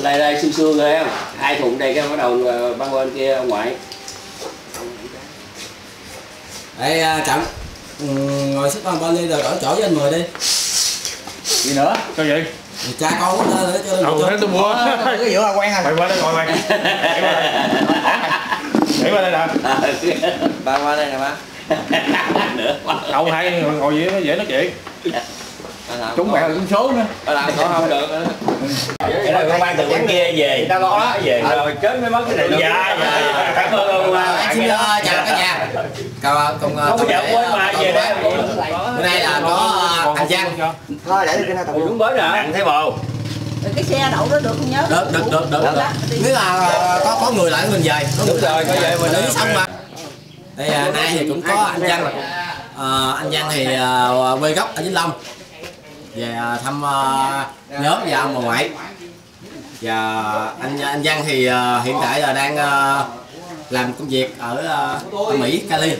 đây xương xương rồi không? 2 thùng đây cái bắt đầu băng bên kia ông ngoại. Đây Trọng, ngồi xếp bên đi rồi đổi chỗ với anh Mười đi. Gì nữa? Sao vậy? Cha con có lên để cho thế tôi mua. Cái vụ quen à. Mày qua đây ngồi mày. Để qua đây nè. Ba qua đây nè ba. Không hay ngồi gì nó dễ nói chuyện. Trúng mẹ là trúng số nữa. Làm có không được. Cái đó con mang từ bên kia về. Ta lo đó về rồi chết mới mất cái này. Dạ. Cảm ơn ông. Xin chào cả nhà. Cùng không có quên mà về đây. Bữa nay là có anh Giang. Thôi để cái nào tập Đúng bến rồi. Thấy bồ. Cái xe đậu đó được không nhớ? Được. Nếu là có người lại mình về. Đúng rồi, có về mình đi xong mà. Đây nay thì cũng có anh Giang. Anh Giang thì quê gốc ở Vĩnh Long. Về thăm nhóm và ông bà ngoại. Và anh Giang thì hiện tại là đang làm công việc ở Mỹ, Cali.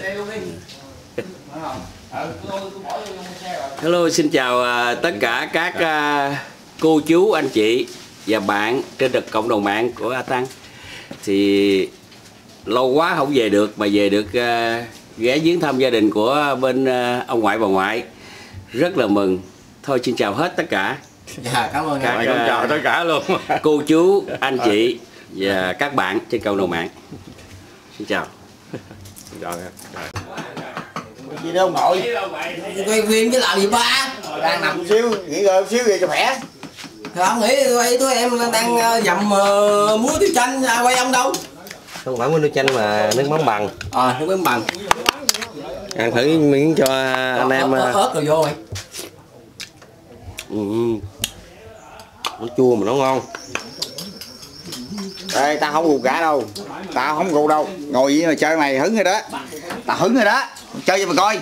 Hello, xin chào tất cả các cô chú, anh chị và bạn trên cộng đồng mạng của A Tăng. Thì lâu quá không về được mà về được ghé viếng thăm gia đình của bên ông ngoại bà ngoại. Rất là mừng. Thôi xin chào hết tất cả. Dạ, cảm ơn các chào tất cả luôn. cô chú, anh chị và các bạn trên cộng đồng mạng. Xin chào. gì đâu nội. Quay phim chứ làm gì ba? Đang nằm xíu, nghỉ ngơi xíu về cho khỏe. Không nghĩ quay tụi em đang dầm muối tiêu chanh quay ông đâu? Không phải muối tiêu chanh mà nước mắm bằng. Nước mắm bằng. Ăn thử miếng cho anh em. Ớt rồi vô rồi. Nó chua mà nó ngon. Đây tao không gù cả đâu. Tao không gù đâu. Ngồi vậy mà chơi mày hứng rồi đó. Tao hứng rồi đó. Chơi cho mày coi.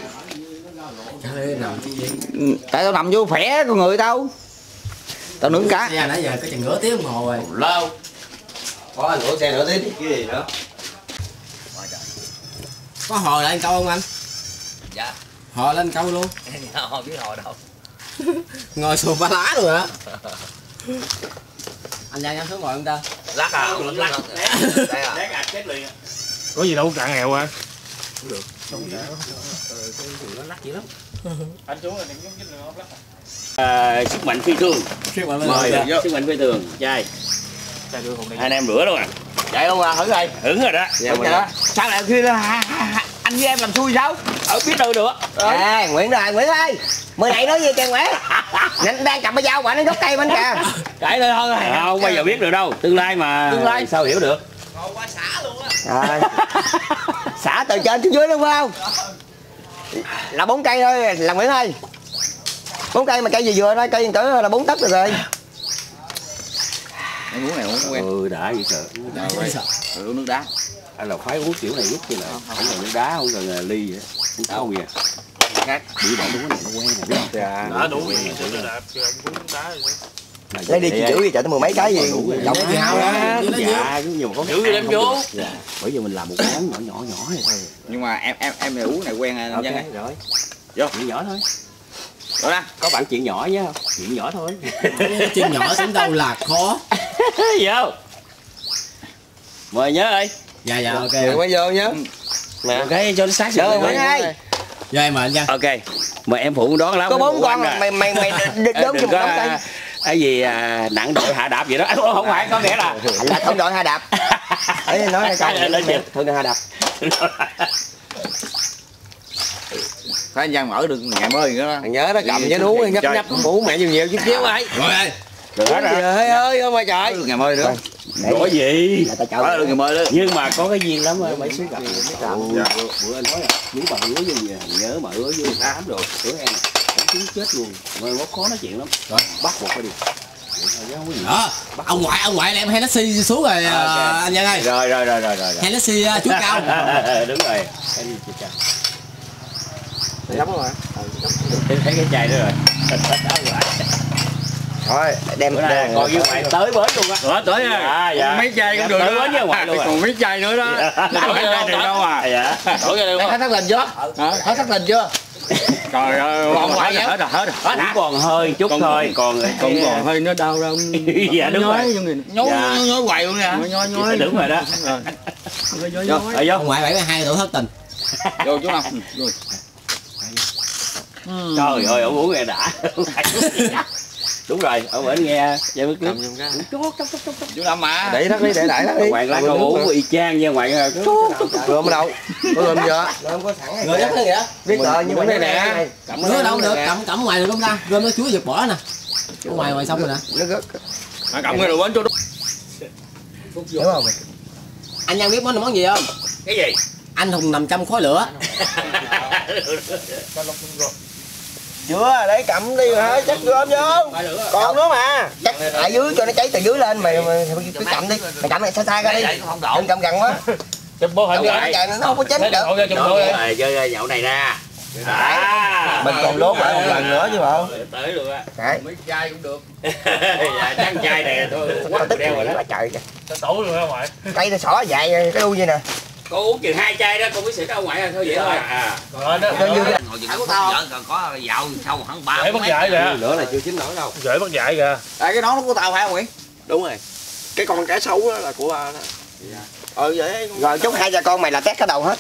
Tại tao nằm vô khỏe con người tao. Tao nướng cá. Xe nãy giờ có chừng nửa tiếng đồng hồ rồi. Lâu. Có nửa xe nửa tiếng cái gì đó. Có hồi lại câu không anh? Dạ. Hồi lên câu luôn. Không biết hồi đâu. Ngồi xuồng ba lá rồi hả? Anh Giang em xuống ngồi không ta? Lắc à, lắc. Đây à. Có gì đâu cạn nghèo à. Không được. Nó lắc dữ lắm. Anh xuống rồi đừng giống như lắc. Sức mạnh phi thường. Mời sức mạnh phi thường. Trai. Anh em rửa luôn à. Chạy không à, hứng rồi. Hứng rồi đó. Hứng rồi đó. Sao lại khi anh với em làm xui sao? Ở biết đâu được. Ê Nguyễn rồi, Nguyễn ơi. Mới nãy nói gì kìa Nguyễn? Anh đang cầm cái dao mà nó đốt cây bên kìa. Cãi thôi thôi. Không bao giờ biết được đâu. Tương lai mà. Tương lai sao hiểu được. Ngồi qua xã luôn á. Xả từ trên xuống dưới đúng không? Là 4 cây thôi, là Nguyễn ơi. 4 cây mà cây gì vừa thôi, cây cỡ là 4 tấc rồi. Anh uống này uống quen. Đã vậy sợ. Uống nước đá. Anh là khoái uống kiểu này nhất chứ là không cần nước đá, không cần ly vậy. Uống táo kìa. Khác. Bị bỏ đúng cái này nó quen rồi biết không? Đã đủ rồi, chứ đạp chứ không uống đá rồi. Lấy đi chị giữ đi, chạy tới 10 mấy cái gì. Lọc cái hao đó. Dạ, nhiều có giữ đem vô. Dạ. Bởi vì mình làm một món nhỏ này thôi. Nhưng mà em này uống này quen anh Dân ơi. Rồi. Vô. Chuyện nhỏ thôi. Rồi đó. Có bạn chuyện nhỏ nhá, chuyện nhỏ thôi. Chuyện nhỏ đến đâu là khó. Vô. Mời nhớ ơi. Dạ ok. Mới vô nhớ. Ok cho nó sát Rồi Nguyễn ơi. Giờ em mời anh Giang. Ok. Mời em phụ đón lắm. Có 4 con mày đớn đừng có cái gì nặng đội hạ đạp vậy đó. Không phải, có nghĩa là thông đội hạ đạp. Ấy nói câu thông đội hạ đạp. Phải anh Giang mở được ngày mới nữa. Nhớ đó cầm với nú nhấp nhấp mũ mẹ nhiều chút xíu mày. Rồi ơi. Được hết rồi. Trời ơi ơi mà trời. Ngày mới nữa. có gì Mở được ngày mới đó. Nhưng mà có cái duyên lắm mấy số gặp bữa anh nói là nếu bà hứa vô về nhớ mà hứa vô 8 rồi hứa em chúng chết luôn mà nó khó nói chuyện lắm rồi bắt buộc phải đi đó ông ngoại là em Hennessy xuống rồi anh Giang ơi. Rồi Hennessy chuối cao. Đúng rồi anh chị chào Lắm rồi. thấy cái chai đó rồi Thôi đem còn với ngoại tới bến luôn á. Tới dạ. Mấy chai cũng được tới bến với ngoại luôn. Còn mấy chai nữa đó. Mấy chai được đâu à. Dạ. Hết thắt lình chưa? Hết thắt lình chưa? Trời ơi, Còn hoài vậy? hết rồi. Cũng còn hơi chút thôi, còn hơi nó đau đâu. dạ đúng rồi. Nhói hoài luôn nè. Nhói. Đúng rồi đó. Rồi vô. Ngoại 72 tuổi thất tình. Vô chú Năm. Trời ơi, ông uống nghe đã. Đúng rồi, ở bển nghe dây bước nước. Chú Năm mà. Để đất đi, để đại đất đi. Ngoại lá câu uống y chang nha ngoại. Rơm ở đâu? Có rơm chưa? Rơm có sẵn Rồi đất kìa. biết rồi nhưng mà đây nè. Rửa đâu được, cắm ngoài được không ta? Rơm nó chuối giật bỏ nè. Ngoài xong rồi nè. nó rớt. Cầm cái đồ bánh cho đúng. Hiểu không? Anh Nhân biết món gì không? Cái gì? Anh hùng nằm trong khói lửa. Chưa, lấy cầm đi hả? Chắc rơm vô. Còn nữa mà. Chắc ở dưới cho nó cháy từ dưới lên mày cứ cầm đi. Mày cầm này xa xa ra đi. Đừng cầm gần quá. Chụp bố hình Cái nó không có chết được. Rồi chơi nhậu này nè. Mình còn đốt lại một lần nữa chứ bộ. Tới luôn á. Đấy. Mấy chai cũng được. Dạ chắc chai này thôi. Tức đeo rồi đó trời kìa. Tủ luôn hả ngoại? Cây nó xỏ dài cái đuôi như nè. Cô uống chừng 2 chai đó, cô biết xịt ở ngoài thôi vậy thôi. Còn đó. Ngồi chừng phút vợ còn có dạo sau khoảng 3 Dễ bắt dại kìa. Nữa là chưa chín nổi đâu. Dễ bắt dại kìa. Cái đó nó của tao phải không Nguyễn? Đúng rồi. Cái con cá sấu đó là của ba đó. Vậy. Rồi chúc hai cha con mày là tét cái đầu hết.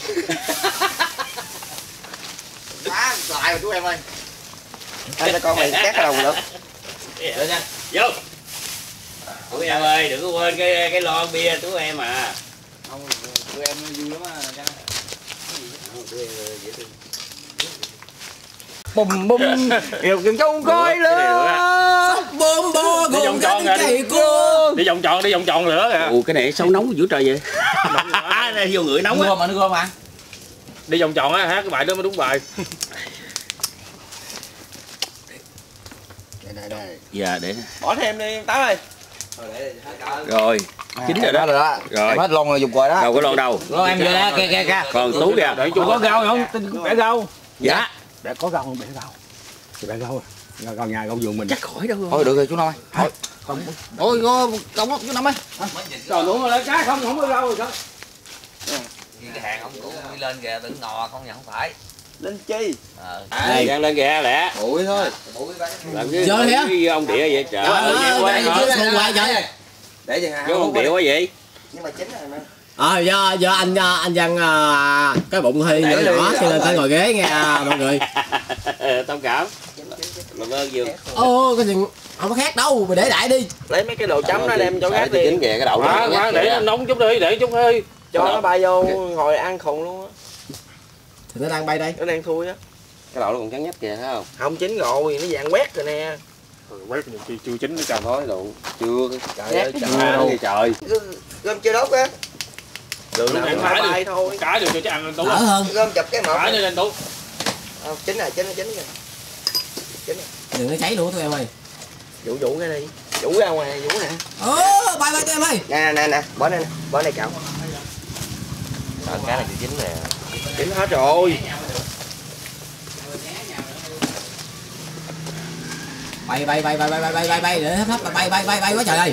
Quá lại rồi chú em ơi. Hai cha con mày tét cái đầu được. Vô. Tụi em ơi, đừng có quên cái lon bia tụi em à. Không, tụi em vui lắm á. Bùm bùm. Yêu kiều châu coi lớn. Bom bo Đi vòng tròn kìa. Đi vòng tròn nữa kìa. Ủa cái này sâu nóng dữ trời vậy. Này vô người nóng á. Nó gom mà. Đi vòng tròn á, hát cái bài đó mới đúng bài. Dạ để. Bỏ thêm đi Tám ơi. Rồi, chín rồi đó. Rồi. Hết lon rồi dùng rồi đó. Đâu có lon đâu. Rồi em vô đó, kìa. Còn Tú kìa. Để chú có rau không? Bẻ rau. Dạ. Để có rau không? Bẻ rau. Thì bẻ rau à. Rau nhà rau vườn mình. Chắc khỏi đâu. Thôi được rồi chú Năm ơi. Thôi công chú Năm ơi. Trời đúng rồi, cá không có rau rồi sao? cái hàng ông cũng đi lên kìa, đừng ngò không nhận phải. Lên chi? Đây đang lên kìa lẹ. Bụi thôi. Làm cái Chơi hả? cái ông địa vậy trời. Ngoài trời. Để chừng Cái ông địa quá vậy. Nhưng mà chín rồi mà. Do anh Văn cái bụng hơi nhỏ nhỏ cho nên phải ngồi ghế nghe mọi người. Thông cảm. Làm ơn nhiều. Ô cái gì không có khác đâu, mày để đại đi. Lấy mấy cái đồ chấm nó đem cho gác đi. Chín kìa cái đậu đó. Quá để nó nóng chút đi, để chút đi. Cho nó bay vô ngồi ăn khùng luôn á. Thì nó đang bay đây. Nó đang thui á. Cái đậu nó còn trắng nhách kìa thấy không? Không chín rồi, nó vàng quét rồi nè. Quét chưa chín nó trời thôi đồ. Chưa. Trời ơi Trời. Gom chưa đốt á. Đường nào cũng phải bay thôi. Cái được cho chắc ăn Tú. Đỡ hơn. Gom chụp cái một. Cái lên Tú. Chín rồi, chín rồi. Đừng có cháy luôn tụi em ơi. Vũ cái đi. Vũ ra ngoài, Vũ nè. Bay tụi em ơi. Nè, bỏ đây nè, bỏ đây cậu. cái này chín nè. Chín hết rồi. Bay để hết là bay quá trời ơi.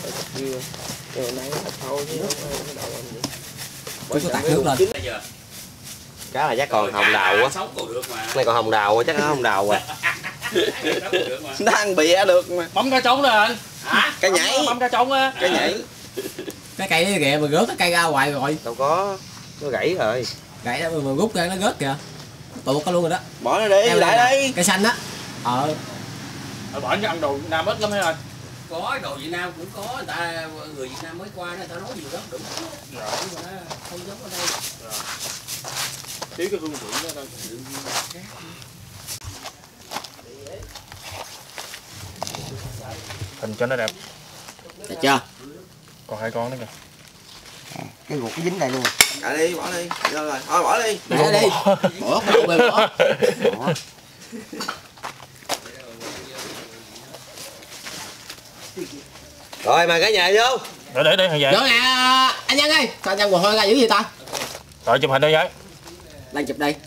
Tôi có tạt nước lên. Cá này chắc còn hồng đào á. Này còn hồng đào á, chắc nó hồng đào à. Nó ăn bịa được mà. Bấm cá trống đó anh. Hả? Cái nhảy. Bấm cá trống á. Cái nhảy. Cái cây đó kìa mà rớt cái cây ra hoài rồi. Đâu có. Nó gãy rồi. Gãy đó mà rút ra nó rớt kìa. Tuột cái luôn rồi đó. Bỏ nó đi, lại đi. Cây xanh đó. Ở bển ăn đồ Việt Nam ít lắm hả anh? Có đồ Việt Nam cũng có, người ta người Việt Nam mới qua người ta nói nhiều lắm đúng. Nhưng mà không giống ở đây. Thiếu cái hương vị đó thôi. Hình cho nó đẹp. Được chưa? Còn 2 con nữa kìa. Cái ruột cái dính đây luôn. Cả đi, bỏ đi. Rồi, thôi bỏ đi. Để đi. Bỏ cái đồ về bỏ. Rồi mà cả nhà vô. Để thằng vậy. Vô nè, anh Nhân ơi. Sao anh Nhân mồ hôi ra dữ gì ta? Rồi chụp hình đây vậy. Đang chụp đây.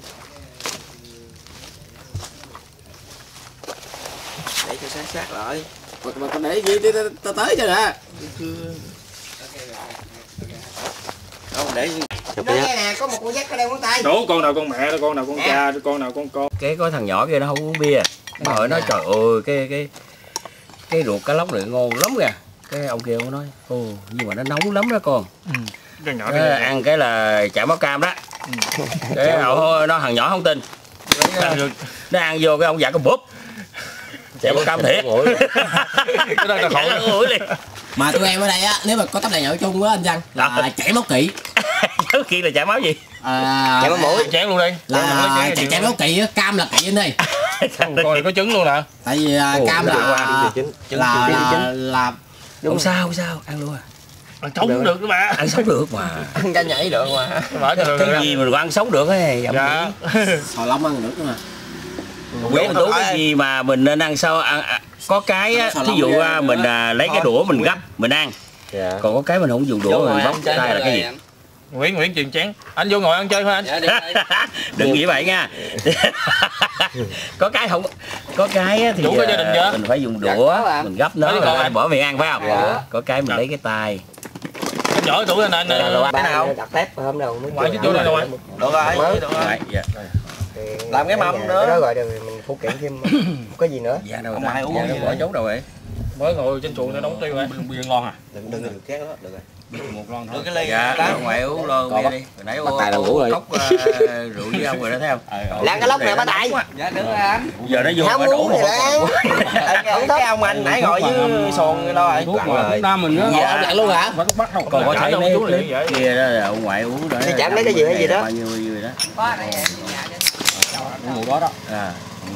Để cho sát lại. Mà con để gì đi tới cho nè. Không để Nó nghe nè, có một con dắt ở đây ngón tay. Đủ con nào con mẹ, con nào con cha, con nào con. Cái có thằng nhỏ kia nó không uống bia. Bà hỏi nó trời ơi cái ruột cá lóc này ngon lắm kìa. Cái ông kia ông nói nhưng mà nó nóng lắm đó con. Cái nhỏ Nó ăn cái là chảy máu cam đó. Cái nó thằng nhỏ không tin. Nó ăn vô cái ông già cái búp. Chảy máu cam thiệt. Cái đó là khổ liền. Mà tụi em ở đây á, nếu mà có tấm đèn nhậu chung á anh Văn là chảy máu kỵ. Chảy kỵ là chảy máu gì? Chảy máu mũi. Chén luôn đi. Là chảy máu kỵ á, cam là kỵ anh đi. Con này có trứng luôn nè. Tại vì cam là Không sao ăn luôn à. Ăn sống cũng được đó mà. Ăn sống được mà. Ăn cá nhảy được mà. Cái gì mà còn ăn sống được ấy. Dạ. Sò lông ăn được nữa mà. Quế mình tú cái gì mà mình nên ăn sao ăn có cái á, thí dụ mình lấy cái đũa mình gấp mình ăn. Còn có cái mình không dùng đũa mình bóc tay là cái gì? Nguyễn truyền chén. Anh vô ngồi ăn chơi thôi anh. Đừng nghĩ vậy nha. Có cái không có cái thì mình phải dùng đũa mình gấp nó rồi anh bỏ miệng ăn phải không? Có cái mình lấy cái tay. Anh nhỏ tuổi anh cái nào đặt tép hôm nào mới ngoài chứ chỗ này rồi. Được rồi. Làm cái mâm nữa. Cái đó gọi là mình phụ kiện thêm cái gì nữa? Dạ đâu không ai uống bỏ chốt đâu vậy? Mới ngồi trên chuồng nó đóng tiêu rồi. Bia ngon à? Đừng két đó, được rồi. Một lon thôi. Cái ly. Dạ, ngoại uống lon bia đi. Hồi nãy uống cốc rượu với ông rồi đó thấy không? Lan cái lốc nè bá Tài. Dạ được rồi anh. Giờ nó vô không mà đủ thì Lan. Không thấy ông anh nãy ngồi với sồn lo rồi. Thuốc mà Nam mình nữa. Dạ, ăn luôn hả? Bắt đâu. Còn có thấy mấy clip kia đó là ông ngoại uống đó. Đi chạm lấy cái gì hay gì đó. Bao nhiêu đó. Có đây nhà trên. Ngủ đó đó. À.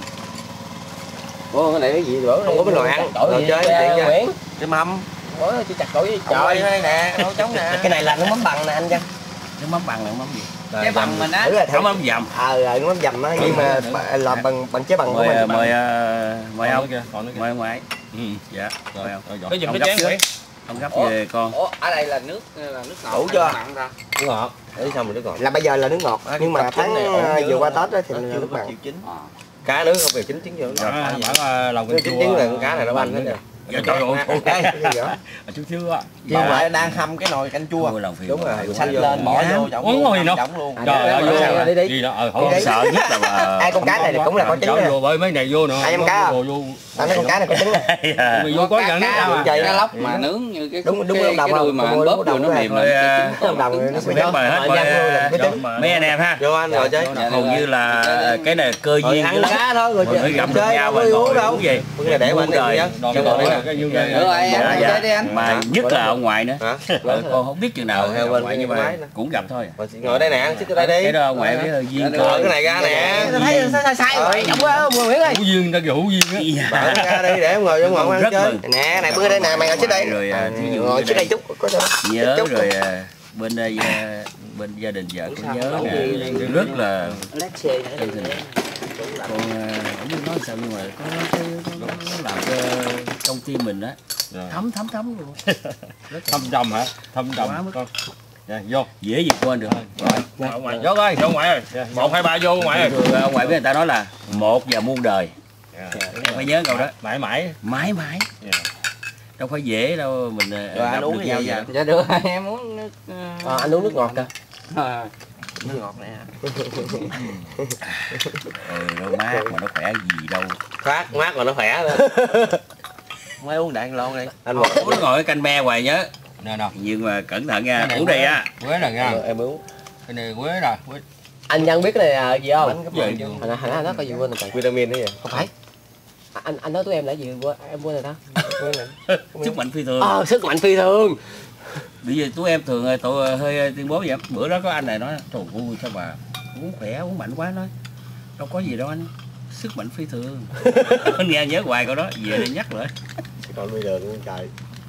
Ủa cái này cái gì bữa không có cái nồi ăn. Rồi chơi tiện nha. Cái mâm. Ủa chứ chặt cổ với Trời ơi nè, nấu trống nè. Cái này là nước mắm bằng nè anh Văn. Nước mắm bằng là nước mắm gì? Cái bằng mình á. Nước mắm dầm. Nước mắm dầm á, nhưng mà làm bằng chế bằng của mình. Mời ông. Mời ngoại. Dạ. Rồi Cái dùng cái chén vậy. Ông gấp về con. Ủa ở đây là nước ngọt. Đủ chưa? Nước ngọt. Để xong rồi nước ngọt. Là bây giờ là nước ngọt, nhưng mà tháng vừa qua Tết đó thì là nước mặn. Cá nước không phải chín trứng vô. Bản lòng Chín trứng là con cá này nó banh hết rồi. Dạ trời ơi. Chút xíu á. Chứ lại đang hâm cái nồi canh chua. Đúng rồi. Xanh lên bỏ vô Uống gì đâu. luôn. Trời ơi đi. Gì đó Không sợ nhất là ai con cá này cũng là có trứng nè. Vô bơi mấy này vô nữa. Ai em cá không? Tao nói con cá này có trứng nè. Mày vô có gần nước đâu mà. Cá lóc mà nướng như cái đúng lúc đầu đuôi mà anh bóp vô nó mềm lên. Lúc đầu nó sẽ bếp mời hết mấy anh em ha. Vô anh rồi chơi. Hầu như là cái này cơ duyên ăn cá thôi rồi mới gặp được nhau mà ngồi uống gì. Cái này để qua đây nhá. Chứ còn Được rồi em chơi đi anh. Mà nhất là ông ngoại nữa. Con không biết chừng nào ông ngoại nhưng mà cũng gặp thôi. Ngồi đây nè, ăn xích đây đi. Cái đó ông ngoại biết duyên Mở cái này ra nè. thấy sai rồi giọng quá Nguyễn ơi. hữu duyên ta kêu hữu duyên á. Mở ra đi để em ngồi trong ngồi ăn chơi. Nè này bữa đây nè mày ngồi trước đây rồi ngồi trước đây chút có sao nhớ rồi bên bên gia đình vợ cũng nhớ nè rất là chân tình. Còn không biết nói sao nhưng mà có làm cho công ty mình á thấm luôn. Thâm trầm hả? Thâm trầm con. Dạ vô. Dễ gì quên được. Rồi. Ngoại vô ơi, vô ngoại ơi. 1 2 3 vô ngoại ơi. Ông ngoại với người ta nói là một và muôn đời. Phải nhớ câu đó. Mãi mãi. Mãi mãi. Đâu phải dễ đâu mình gặp được nhau vậy. Dạ được rồi em uống nước. anh uống nước ngọt kìa. Nước ngọt nè. Nó mát mà nó khỏe gì đâu. Phát mát mà nó khỏe lên. Mới uống đạn lon đi. Anh uống ngồi cái canh me hoài nhớ. Nè nè. Nhưng mà cẩn thận nha, uống đây á. Quế nè nha. Em uống. Cái này quế rồi. Anh Văn biết cái này là gì không? Gì? Hồi nó có gì quên rồi. Vitamin đó vậy. Không phải. Anh nói tụi em là gì quên em quên rồi đó. Sức mạnh phi thường. Sức mạnh phi thường. Bây giờ tụi em thường tụi hơi tuyên bố vậy. Bữa đó có anh này nói trời ơi sao mà uống khỏe uống mạnh quá nói. Đâu có gì đâu anh. Sức mạnh phi thường. Nghe nhớ hoài câu đó về để nhắc lại. Còn bây giờ luôn trời.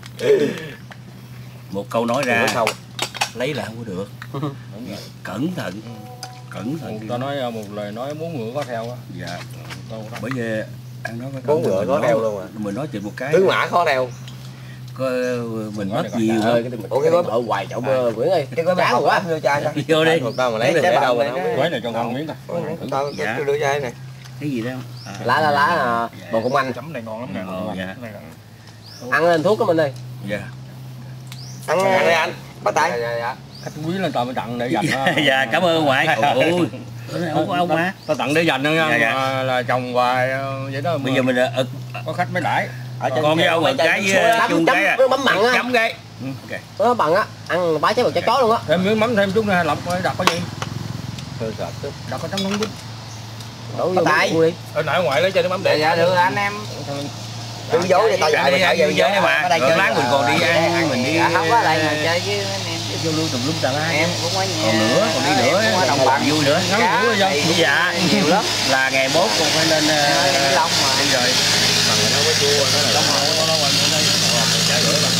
Một câu nói ra lấy lại không có được. Cẩn thận. Tao nói một lời nói muốn ngựa có theo á. Dạ. Bởi vì anh nói cái bốn ngựa có theo luôn à. Mình nói chuyện một cái. Tướng mã khó theo. Mình mất nhiều ơi cái gói ở hoài chậu Nguyễn ơi cái gói bán quá đưa chai cho vô đi Tao mà lấy để đâu mà quế này cho con miếng ta. Tao đưa chai này. Cái gì đó lá bồ công anh Chấm này ngon lắm nè. ăn lên thuốc của mình đi. Dạ. Ăn đây anh. Bắt tay. Khách quý lên tao mới tặng để dành đó. Dạ cảm ơn ngoại. Ôi không có ông mà. Tao tặng để dành đó nha. Dạ. Là chồng hoài vậy đó. Bây giờ mình có khách mới đãi. con với ông một cái với chung cái à. Mắm mặn á. Chấm cái. Nó bằng á, ăn bá cháy một trái chó luôn á. Thêm miếng mắm thêm chút nữa lọc đặt có gì? Đặt có chấm nóng bít. Đổ vô tay. Ở nãy ngoại lấy cho nó mắm để. Dạ được anh em. Đừng dối để tao dạy mày đi chơi đi mà. Rồi lát mình còn đi ăn mình đi. Không có lại mà chơi với anh em. Vô lưu tùm lum tà la. Em cũng ở nhà. Còn nữa, còn đi nữa. Đồng bằng vui nữa. Cá dạ nhiều lắm. Là ngày mốt cũng phải lên Long mà. đi rồi. Bằng nó có chua nó là. Nó quanh ở đây. Chả rửa bằng.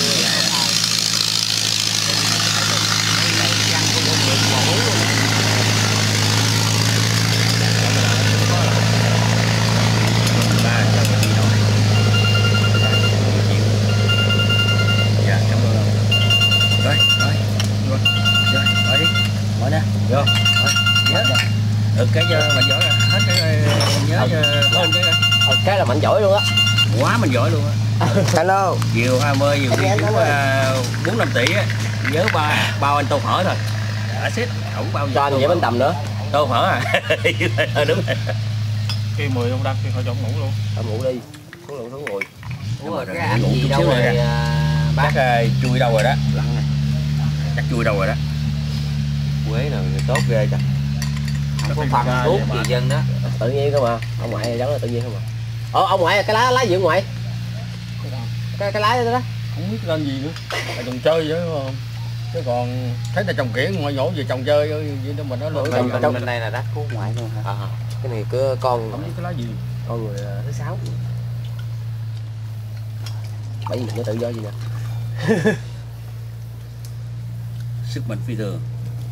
Vô. Được cái mình giỏi rồi, hết cái nhớ lên cái là mạnh giỏi luôn á. Quá mình giỏi luôn á. Hello. Chiều 20 nhiều khi cũng 4-5 tỷ á. Nhớ bao anh tô phở thôi. Axit không bao cho anh vậy bánh tầm nữa. Tô phở à. Đúng rồi. Khi 10 ông đăng thì họ cho ông ngủ luôn. Ông ngủ đi. Xuống lượng xuống ngồi. Đúng rồi, cái anh gì đâu rồi bác chui đâu rồi đó. Chắc chui đâu rồi đó. Quế nào tốt ghê trời. không có phân thuốc gì dân đó. Tự nhiên không à. Ông ngoại giống là tự nhiên không à. Ông ngoại cái lá gì ông ngoại? Cái lá đó đó. Không biết lên gì nữa. Là trồng chơi chứ không. Chứ còn thấy là trồng kiển ngoài nhổ về trồng chơi vậy đó mình nó lỗi. Bên đây là đất của ngoại luôn hả? Cái này cứ con không biết cái lá gì. Con người thứ 6. Bởi vì mình có tự do gì nè. Sức mạnh phi thường.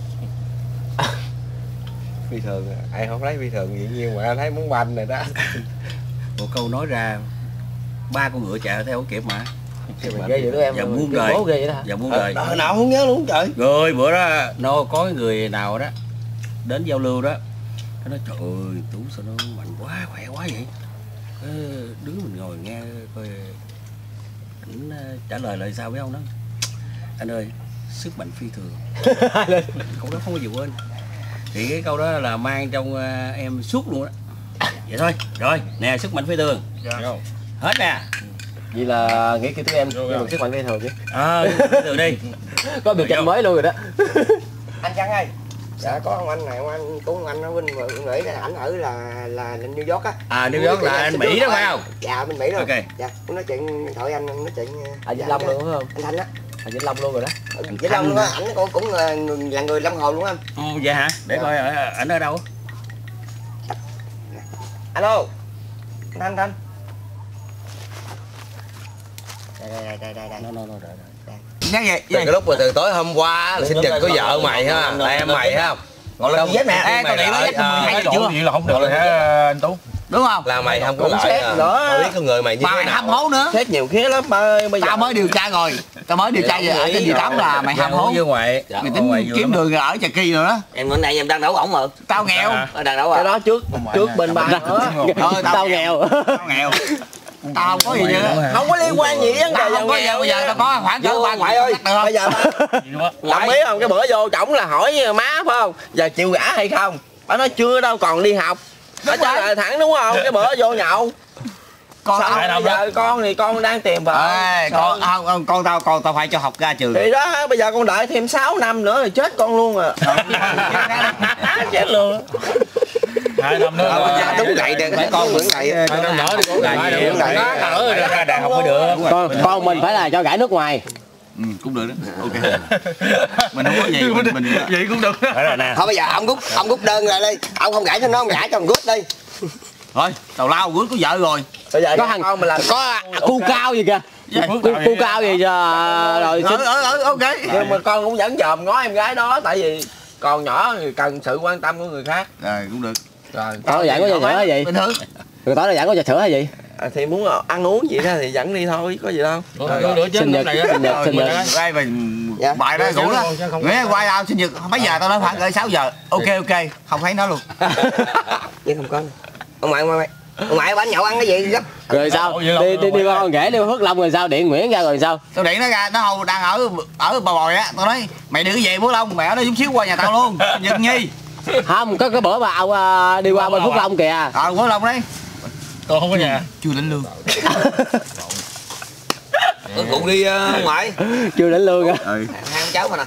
Phi thường ai không thấy phi thường dĩ nhiên mà anh thấy muốn banh này đó. Một câu nói ra 3 con ngựa chạy theo kịp mà. Ghê vậy đó em. Dạ muôn đời. Ghê vậy đó hả? Dạ muôn đời. Nào không nhớ luôn trời. Rồi bữa đó nó có người nào đó đến giao lưu đó, nó nói trời ơi Tú sao nó mạnh quá, khỏe quá vậy. Cái đứa mình ngồi nghe coi ảnh trả lời lại sao với ông đó. Anh ơi, sức mạnh phi thường. Câu đó không bao giờ quên. Thì cái câu đó là mang trong em suốt luôn đó. Vậy thôi. Rồi, nè sức mạnh phi thường. Dạ. Hết nè. Vậy là nghĩ kêu tụi em nhưng mà sức mạnh phi thường chứ. Phi thường đi. Có biệt danh mới luôn rồi đó. Anh Trăng ơi. Dạ có ông anh này, ông anh cũng anh ở bên Mỹ đó, ảnh ở là New York á. New York là anh Mỹ đó phải không? Dạ bên Mỹ luôn. Ok. Dạ, cũng nói chuyện thoại anh nói chuyện Ở Vĩnh Long luôn phải không? anh Thanh á. Ở Vĩnh Long luôn rồi đó. Vĩnh Long luôn á, ảnh cũng là người Long Hồ luôn anh. Vậy hả? Để coi ảnh ở đâu. Alo. Thanh Thanh. Đây. Nhắc vậy. Từ cái lúc mà từ tối hôm qua là sinh nhật của vợ mày ha, là em mày ha. Ngồi lên chết nè. Ê, tao điện nó dắt 12 giờ chưa? Vậy là không được rồi hả anh Tú? Đúng không? Là mày không có Cũng đợi xét nữa. tao biết con người mày như Mà thế mày nào. hâm hố nữa. Xét nhiều khía lắm ba ơi, bây giờ. Tao mới điều tra rồi. Tao mới điều tra về ở trên địa tắm là mày hâm hố. với ngoại. Mày tính kiếm đường ở Trà Kỳ rồi đó. Em bữa nay em đang đấu ổng mà. Tao nghèo. Ở đằng đâu Cái à? đó trước bên ba nữa. Tao nghèo. Tao nghèo. Tao không có gì nữa. Không có liên quan gì á. Tao không có gì. Bây giờ tao có khoảng cỡ 3 ngoại ơi. Bây giờ đồng ý không? Cái bữa vô trỏng là hỏi má phải không? Giờ chịu gả hay không? Bà nói chưa đâu, còn đi học. Nó trả lời thẳng đúng không? Cái bữa vô nhậu. Con Sao bây giờ con thì con đang tìm vợ. con tao phải cho học ra trường. Thì đó, bây giờ con đợi thêm 6 năm nữa thì chết con luôn à. Chết luôn. 2 năm nữa. Đúng vậy được, con vẫn vậy. 2 năm nữa thì con gái ra đại học mới được. Con mình phải là cho gãi nước ngoài. Cũng được đó. Ok. Mình không có gì. Mình vậy cũng được. Thôi bây giờ ông rút đơn ra đi. Ông không gãi cho nó, ông gãi cho ông rút đi. thôi, tào lao gửi có vợ rồi. Bây giờ Có thằng con mình làm có cu cao gì kìa. Cu cao gì rồi Ok. nhưng mà con cũng vẫn dòm ngó em gái đó, tại vì còn nhỏ thì cần sự quan tâm của người khác. Rồi cũng được. Rồi tao dặn có trà sữa hay gì? Bình thường. Người tao dặn có trà sữa hay gì? thì muốn ăn uống gì đó thì dẫn đi thôi, có gì đâu. Sinh nhật Quay mình Dạ. bài đó ngủ đó. Nghe quay tao sinh nhật mấy giờ tao nói khoảng cỡ 6 giờ. Ok không thấy nó luôn. Chứ không có. Ông ngoại bánh nhậu ăn cái gì gấp Rồi sao? Đi qua con ghẻ đi Phước Long rồi sao? Điện Nguyễn ra rồi sao? Tôi điện nó ra, nó đang ở Bà Bòi á. Tôi nói mày đừng về Phước Long, mẹ nó chút xíu qua nhà tao luôn. Nhật Nhi. Không, có cái bữa mà ông đi qua bên Phước Long kìa. Phước Long đấy. Tôi không có nhà. Chưa lãnh lương. Tôi cũng đi ngoại. Chưa lãnh lương hả? Hai ông cháu mà nè.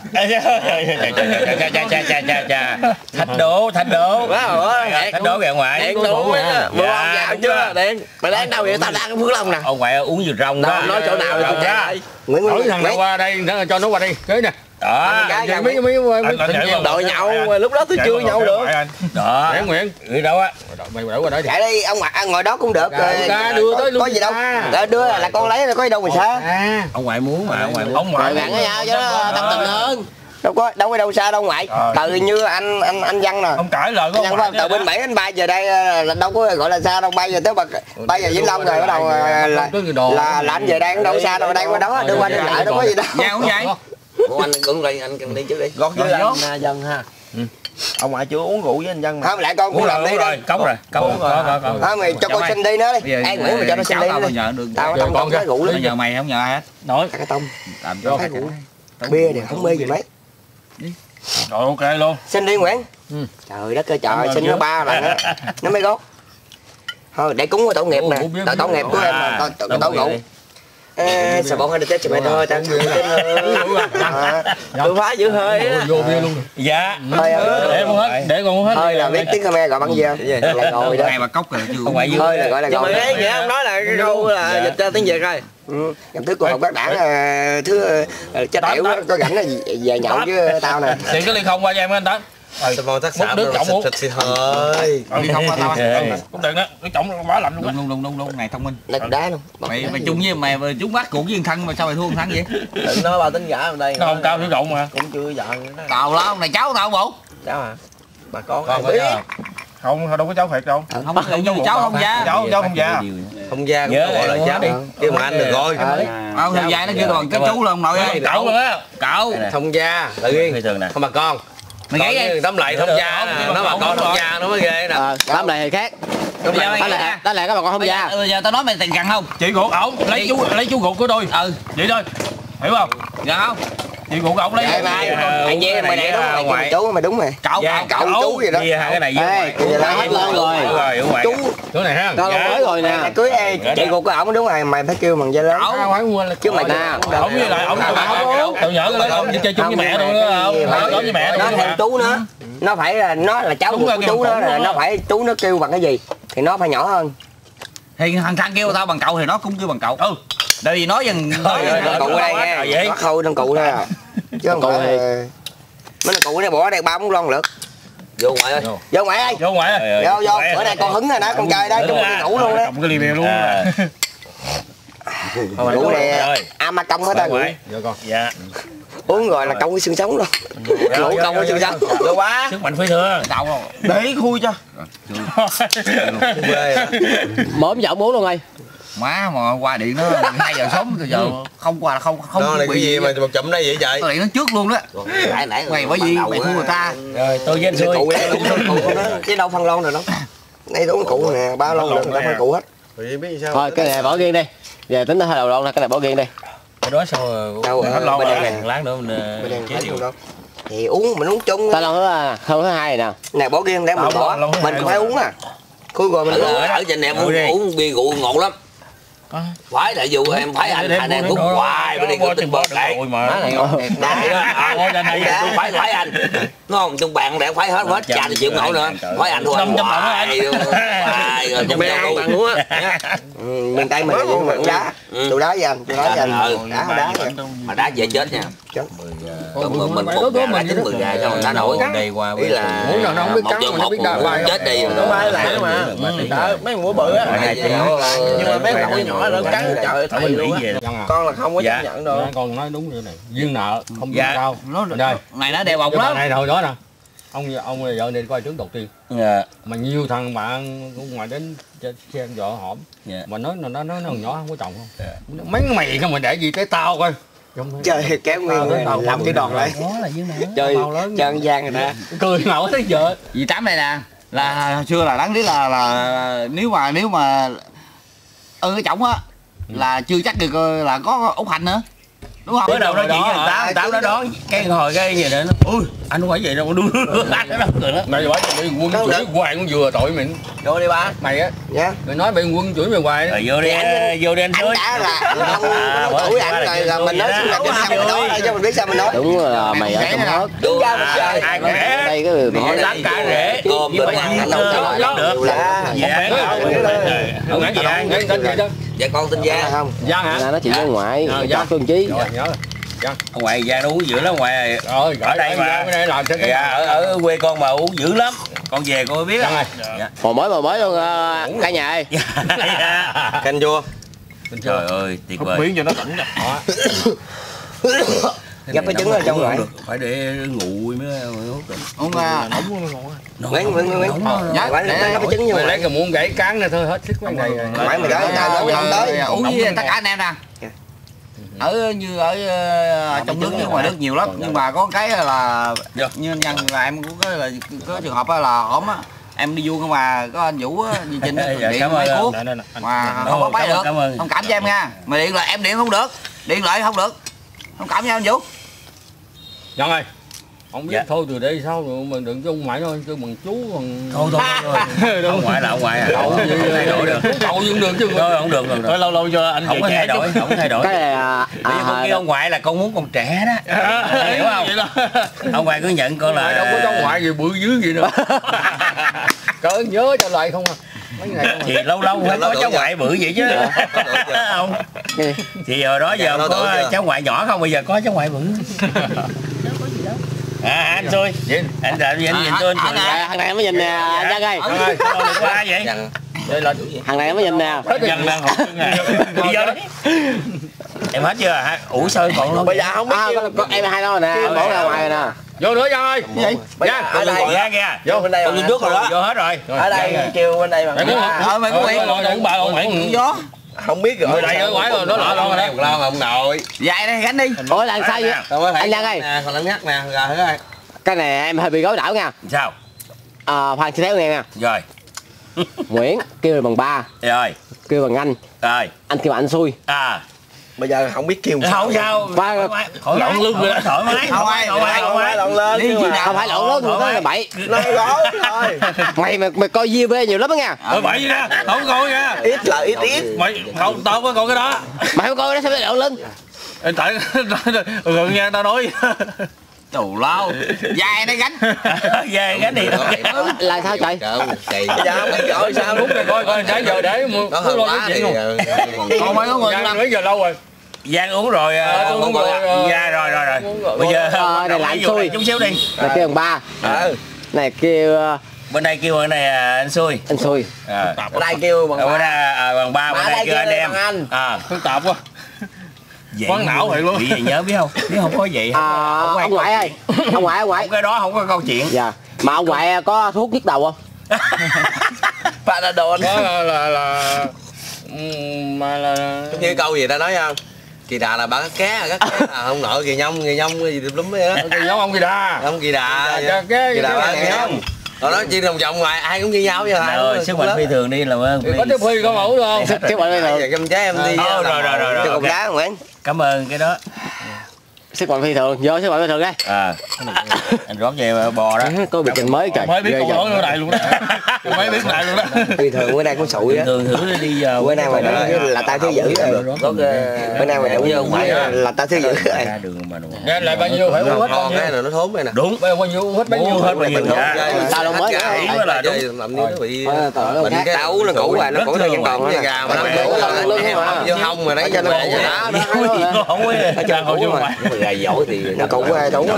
Chà. Thạch Độ. Thạch Độ kìa ngoại. Điện đủ bữa ông vào chưa? Điện. Mày đang đâu vậy? Tao đang ở Phước Long nè. Ông ngoại uống dừa rong đó. Nói chỗ nào tôi chạy. Nguyễn thằng nào qua đây cho nó qua đây. Kế nè. Đó. Mấy đội nhậu lúc đó tôi chưa nhậu được. Đó. Nguyễn đi đâu á? Mày đỡ qua đây. Chạy đi ông ngồi đó cũng được. Đưa tới luôn. Có gì đâu. Đưa là con lấy rồi có gì đâu mà xa. Ông ngoại muốn mà ông ngoại gặn với nhau cho nó tâm tình hơn. Đâu có đâu xa đâu ngoại. Từ như anh Văn nè. ông cãi lời có Văn từ bên 7 anh bay về đây là đâu có gọi là xa đâu, bay về tới bay về Vĩnh Long rồi bắt đầu là anh về đây cũng đâu xa đâu, đây qua đó đưa qua đưa lại đâu có gì đâu. Nhà không vậy? Ủa anh cũng đi, anh cần đi trước đi. Gót với anh Dân ha. Ông ngoại chưa uống rượu với anh Dân mà. Không lại con cũng làm đi rồi, cống rồi. Thôi mày cho con xin đi nữa đi. Ê Nguyễn mày cho nó xin đi. Tao tông con cái rượu Bây giờ mày không nhờ ai hết. Nói cái tông. Làm cho cái rượu. Bia thì không mê gì mấy. Rồi ok luôn. Xin đi Nguyễn. Trời đất ơi trời, xin nó 3 lần á. Nó mới gót. Thôi để cúng cái tổ nghiệp nè. Tổ nghiệp của em mà tổ rượu. Sao bọn hai được tết cho mày thôi, tao Tôi phá giữ hơi á. Vô bia luôn. Dạ. Để con hết, Hơi là biết tiếng Khmer gọi bằng gì không? Là ngồi đó. Ngày mà cốc rồi chưa. Hơi là gọi là Nhưng mà ngồi. cái nghĩa ông nói là cái câu là dịch ra tiếng Việt coi. Nhằm thứ của học bác đảng thứ chết tiểu có rảnh là về nhậu với tao nè. Tiền cái ly không qua cho em anh Tám. Múc nước trọng uống. Thôi. Đi không qua tao. Cũng được đó, nước trọng bá lạnh luôn. Luôn này thông minh. Đứt đá luôn. Mày chung với mày chúng bắt cuộc với thằng thân mà sao mày thua thằng thân vậy? Đừng nói bà tính giả ở đây. Nó không cao sử dụng mà. Cũng chưa giận nữa. Tao lo này cháu tao bộ. Cháu à? Bà con biết. Không, đâu có cháu thiệt đâu. Không cháu không già. Cháu không già. Không già cũng gọi là cháu. Kêu mà anh được rồi. Không già nó kêu bằng cái chú luôn nội ơi. Cậu luôn á. Cậu. Thông gia là riêng. Không bà con. Mày nghĩ vậy? Tóm lại thông gia nó bà con thông gia nó mới ghê nè. Tóm lại thì khác. Đó là các bà con không già. Bây giờ tao nói mày tiền gần không? Chị ruột ổng, lấy chú ruột của tôi. Vậy thôi. Hiểu không? Gần không? Chị ruột ổng lấy. Anh Giang mày này đúng mày chú mày đúng mày. Cậu chú gì đó. Cái này với Hết lên rồi. Chú chỗ này ha. Tao mới rồi nè. Cưới chị ruột của ổng đúng rồi, mày phải kêu bằng da lớn. Chứ mày nè. Ổng với lại ổng tao nhớ cái đó ổng chơi chung với mẹ tôi nữa không? Nó với mẹ nó tôi. thêm chú nữa. Nó phải là nó là cháu của chú đó, nó phải chú nó kêu bằng cái gì thì nó phải nhỏ hơn. Thì thằng thân kêu tao bằng cậu thì nó cũng kêu bằng cậu. Tại vì nói dần Cụ ở đây nghe, nó khâu trong cụ thôi à. Chứ không phải mấy con cụ này bỏ ở đây 3-4 lon lượt. Vô ngoại ơi. Vô ngoại ơi. Vô ngoại ơi. Vô bữa nay con hứng rồi đó, con chơi đó chú đi ngủ luôn đó. Cầm cái ly bia luôn. Cụ này ama công hết rồi. Dạ. Uống rồi là công cái xương sống luôn. Ngủ công cái xương sống. Được quá. Sức mạnh phải thừa. cậu không? Để khui cho. Mớm dạo muốn luôn ơi. Má mà qua điện nó 2 giờ sớm bây giờ không qua là không Đó là cái gì mà một chậm đây vậy trời? Điện nó trước luôn đó. Nãy Mày bởi vì mày thua người ta. Rồi tôi với anh Xuôi. Cụ này chứ đâu phân lon rồi đâu. Đây đúng cụ nè, 3 lon lượt đâu phân cụ hết. Thôi cái này bỏ riêng đi. Giờ tính tới 2 đầu lon nè, cái này bỏ riêng đi. Cái đó sau rồi. Đâu hết lon rồi. nè. Lát nữa mình chế điều. Thì uống mình uống chung. Ta lon thứ 2 nè. Nè bỏ riêng để mình bỏ. Mình cũng phải uống à. Khui rồi mình uống. ở trên em uống bia rượu ngộ lắm. Phải là dù em phải anh em cũng hoài bên đây có tình bọt lại má này ngon phải anh ngon trong bạn để phải hết trà thì chịu nổi nữa phải anh thôi hoài rồi trong bèo bằng luôn á. Miền Tây mình là đá tụi đá với anh đá mà đá dễ chết nha mình phục gà đã 90 gà cho người ta nổi ý là một giờ một chết đi Không ai làm mà. Mấy mũi bự á. Nhưng mà mấy cậu nhỏ nó cắn trời thầy luôn á. Con là không có chấp nhận đâu. Con nói đúng như này. Duyên nợ không duyên cao. Đây. Này nó đeo bọc lắm. Này hồi đó nè. Ông là vợ nên coi trứng đầu tiên. Mà nhiều thằng bạn cũng ngoài đến xem vợ hổm. Mà nói nó nhỏ không có chồng không. Mấy mày không mà để gì tới tao coi. Chơi kéo nguyên làm cái đòn lại. Chơi ăn gian người ta. Cười ngầu tới giờ. Dì Tám đây nè. Là hồi xưa là đáng lý là nếu mà cái chổng á là chưa chắc được là có út hành nữa. Đúng không? Bữa đầu nói chuyện với Tám nó đón cái hồi cái gì đó. Ui, anh không phải vậy đâu, đưa anh nó cười đó. Mày phải bị quân chửi hoài con vừa tội mình. Vô đi ba. Mày á. Dạ. Mày nói bị quân chửi mày hoài. Rồi vô đi anh Anh đã là không tuổi anh rồi là mình nói xuống là cho sao mình nói thôi chứ mình biết sao mình nói. Đúng là mày ở trong hớt. Đúng ra mình chơi. ai rễ Đây cái người họ đánh cả rễ Cơm nhưng mà được ăn được dạ Không ngán gì ai, ngán tên gì đó. Dạ con tên Giang không? Giang hả? Là nói chuyện với ngoại, Giang Phương Chí. Rồi nhớ. ông ngoại Giang nó uống dữ lắm ngoại Rồi, ở đây mà cái này làm cho cái dạ, ở quê con mà uống dữ lắm con về con biết Giang không ơi. Mồi mới luôn cả nhà ơi. Canh vua. trời ơi tuyệt vời Biến cho nó tỉnh rồi. Gấp cái trứng ở trong rồi. phải để nguội mới hút được Ông Nguyễn Quán để gấp cái trứng như Mày vậy. lấy cái muỗng gãy cán này thôi hết sức mấy này. Quán mày nói ta nói không tới. uống với tất cả anh em nè. Ở như ở trong nước với ngoài nước nhiều lắm, nhưng mà có cái là như anh Văn là em cũng có trường hợp là hổm á em đi vuông không mà có anh Vũ á, đi Trinh điện mấy cuốc mà không có máy được, thông cảm cho em nha. Mà điện là em điện không được, điện lại không được, thông cảm nha anh Vũ. Nhân ơi, không biết thôi từ đây sao rồi mình đừng cho ông ngoại thôi, chứ bằng chú bằng thôi ông ngoại là ông ngoại à không thay đổi được cậu cũng được chứ thôi không được thôi lâu lâu cho anh không có thay đổi không thay đổi Cái này bây giờ con kia ông ngoại là con muốn con trẻ đó hiểu không ông ngoại cứ nhận con là đâu có cháu ngoại gì bự dữ gì nữa. Cỡ nhớ cho lại không à. Mấy ngày không à. thì lâu lâu phải có cháu ngoại bự vậy chứ không thì hồi đó giờ không có cháu ngoại nhỏ không, bây giờ có cháu ngoại bự. Anh xui anh nhìn tôi thằng này mới nhìn nè anh Giang ơi. sao được qua vậy Đây là Thằng này mới nhìn nè. dần đang học đi vô đấy em hết chưa hả? Ủa sao còn luôn Bây giờ không biết Có em hai đó rồi nè, bỏ ra ngoài rồi nè. vô nữa Giang ơi. gì? Giang Ở đây kìa vô bên đây con trước rồi đó vô hết rồi ở đây kêu bên đây mà Mày có quen cũng bà ông Nguyễn gió. không biết rồi đây ở ngoài rồi nó lọ rồi đó. lo ông nội Dài đây gánh đi. Ủa là sao vậy? Anh Giang ơi. còn lắm nhắc nè rồi ơi Cái này em hơi bị gối đảo nha. sao Phan xin theo nghe nha. rồi Nguyễn kêu bằng ba, rồi kêu bằng anh kêu anh xui. bây giờ không biết kêu không sao Ba khỏi lộn lưng rồi đó thoải mái không ai lộn lên nhưng mà không phải lộn lớn, nó là bậy. nói gối thôi Mày coi VV nhiều lắm đó nha. Bậy nha, không coi nha. ít là ít Mày không tao có coi cái đó. Mày không coi nó sao phải lộn lưng. Tại gần nha tao nói. Tù lao. Dài đây gánh. về cái đi Là sao trời? bây giờ không biết rồi sao Lúc này coi nãy giờ để nó cứ lo quá chuyện thì luôn. Còn mấy có người Giang nãy giờ lâu rồi. Giang uống rồi uống rồi. dạ rồi bây giờ này là anh xui chút xíu đi Này kêu bằng ba. Này kêu bên đây kêu bên này anh xui anh xui. ở đây kêu bằng bên đây bằng ba bên đây kêu anh em Phức tạp quá. Quán não vậy luôn. bị gì nhớ biết không có vậy Ông ngoại ơi. Ông ngoại. cái đó không có câu chuyện. Dạ. Mà ông ngoại có thuốc nhức đầu không? Panadol Đó là mà là giống như câu gì ta nói không kỳ đà là bán cá là không nợ kỳ nhông gì lúm vậy đó kỳ giống ông kỳ đà. không kỳ đà Kỳ đà bán kỳ nhông rồi đó chỉ đồng vòng ngoài ai cũng như nhau chứ hả rồi sức mạnh phi thường đi làm ơn có tiếp phi có mẫu được không? Sức mạnh phi thường. em trái em đi rồi Cho cục đá Nguyễn. cảm ơn cái đó Sức mạnh phi thường, vô sức mạnh phi thường đây. anh rót về bò đó Có bị trình mới trời. Mới biết câu nói ở đây luôn đó. Mới biết lại luôn đó. Phi thường bữa nay có sụi á. thường thử đi giờ Bữa nay mày đúng là tao thiếu dữ rồi. Bữa nay mày đúng là tao thiếu dữ rồi. đường mà Nghe lại bao nhiêu phải uống hết bao nhiêu. cái này nó thốn đây nè đúng Bao nhiêu hết bao nhiêu hết bao nhiêu Tao đâu mới nữa là đúng làm như nó bị Tao uống là cũ rồi, nó cũ thời gian còn cái á. gà mà nó vô hông mà đấy cho nó không Trang hồi chứ mà. Gà dỗ thì nó cũ ai đủ á.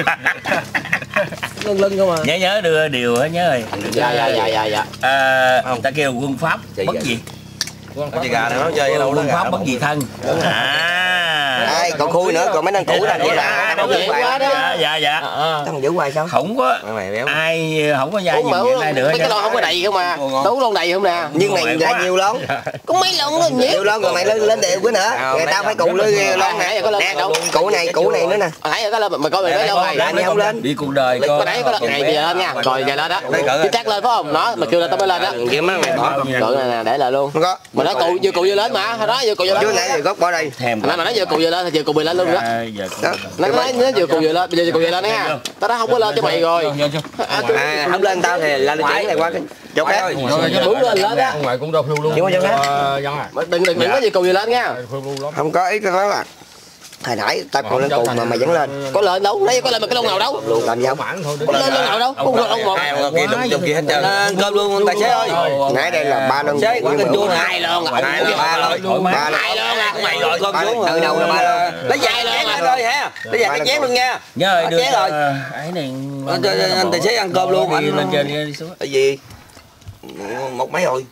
Lưng không à. nhớ đưa điều hết nhớ rồi. Dạ. Ta kêu quân pháp bất diệt cái gà này nó chơi đâu đó quân pháp bất diệt thân. Đây còn khui nữa, còn mấy nên cũ ra vậy là tao giữ hoài đó. Dạ. Tao giữ hoài sao? Không có ai không có dai nhiều vậy nay nữa. Mấy cái lon không có đầy không mà. Đấu lon đầy không nè. Nhưng mày lại nhiều lon. Có mấy lon nó nhiều lon rồi mày lên đều cái nữa. Người tao phải cụ lưới lon nè. Cụ này nè. Nãy có lên mày coi mày nói đâu mày. Lại không lên. Đi cuộc đời Có nãy có lên ngày giờ lên nha. Rồi giờ lên đó. Chứ chắc lên phải không? Nó mà kêu lên tao mới lên đó. Rồi nè để lại luôn. Mà nó cụ vừa lên mà. Đó vừa cụ vừa lên. Chứ nãy giờ gốc bỏ đây. Mà nó vừa cụ vừa lên thì vừa cụ bị lên luôn đó. Nó vừa cụ vừa lên, bây giờ cụ vừa lên nha. Tao đã không có lên cho mày rồi. Không lên tao thì lên chuyển này qua cái chỗ khác. Đúng lên đó. Ngoài cũng đâu phiêu luôn. Đừng có gì cụ vừa lên nha. Không có ý tao nói là hồi nãy tao còn lên cùng mà mày vẫn lên. Có lên đâu? Lấy có lên mà cái lon nào đâu? Làm sao? Có lên lon nào đâu? Không có lon một. Trong kia hết trơn. Cơm luôn tài xế ơi. Nãy đây là 3 lon. Xế quán canh chua 2 lon. 2 lon. 2 lon à. Mày gọi con xuống. Từ đầu là 3 lon. Lấy dài chén lên rồi ha. Lấy dài cái chén luôn nha. Nhớ rồi, chén rồi. Ấy này Anh tài xế ăn cơm luôn. Anh lên trên đi xuống. Cái gì? Một mấy rồi.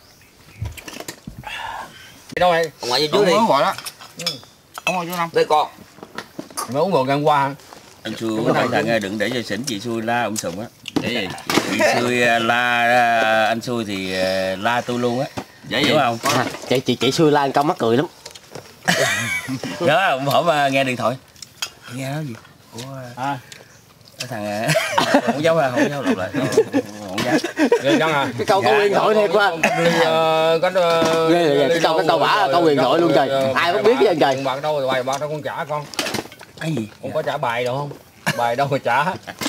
Đâu vậy? Ông ngoại vô trước đi. Gọi đó. Ông ngồi chỗ nào? Đây con. Mày uống rồi ngang qua. Anh xui có nói thằng đừng để cho xỉn chị xui la ông Sùng á. Để gì? Chị xui la anh xui thì la tôi luôn á. Vậy hiểu không? Chị xui la anh Công mắc cười lắm. Nhớ không? Hôm nghe điện thoại. Nghe nói gì? Của thằng không giấu lộn lại. Không dám. Cái câu câu huyền thoại thiệt quá. Cái câu bả là câu huyền thoại luôn trời. Ai cũng biết chứ trời. Bạn đâu rồi bạn đâu con trả con. Cái gì? Con có trả bài đâu không? Bài đâu mà trả.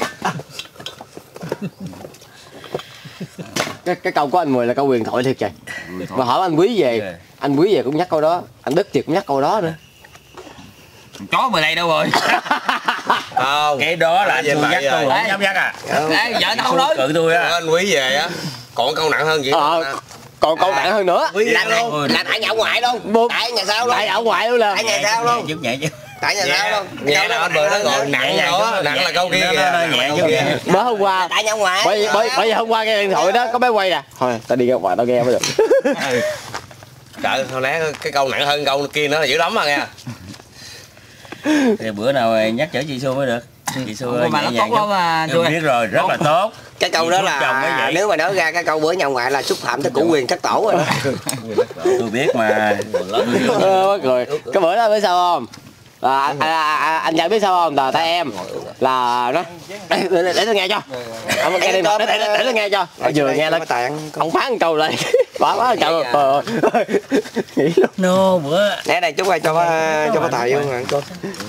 Cái câu của anh Mười là câu huyền thoại thiệt trời. Mà hỏi anh Quý về, anh Quý về cũng nhắc câu đó, anh Đức thì cũng nhắc câu đó nữa. Chó mày đây đâu rồi? Không. Cái đó là anh xui dắt tôi, không dám dắt à. Ê, vợ tao không nói. Cự tôi á. Anh Quý về á. Còn câu nặng hơn vậy. Còn câu nặng hơn nữa. Là tại nhà ngoại luôn. Tại nhà sau luôn. Tại ở ngoại luôn là. Tại nhà sau luôn. Giúp nhẹ chứ. Tại nhà sau luôn. Nhẹ là anh Bự nó ngồi nặng đó, nặng là câu kia kìa. Nhẹ chứ kia. Mới hôm qua. Tại nhà ngoại. Bởi vì hôm qua cái điện thoại đó có bé quay nè. Thôi tao đi ra ngoài tao nghe mới được. Trời, hồi nãy cái câu nặng hơn câu kia nữa là dữ lắm mà nghe. Thì bữa nào nhắc chở chị Xu mới được. Chị Xu mà nó tốt lắm mà. Tôi biết rồi, rất là tốt. Cái câu đó là nếu mà nói ra cái câu bữa nhà ngoại là xúc phạm tới chủ quyền thất tổ rồi đó. Tôi biết mà. Rồi cái bữa đó biết sao không? Anh Giang biết sao không? Là tại em là nó để tôi nghe cho. Ông nghe đi để tôi nghe cho. Vừa nghe lên ông phán câu lại. Quá câu rồi. Nghĩ luôn. No bữa. Nè này chú ơi cho có tài vô ăn cơm.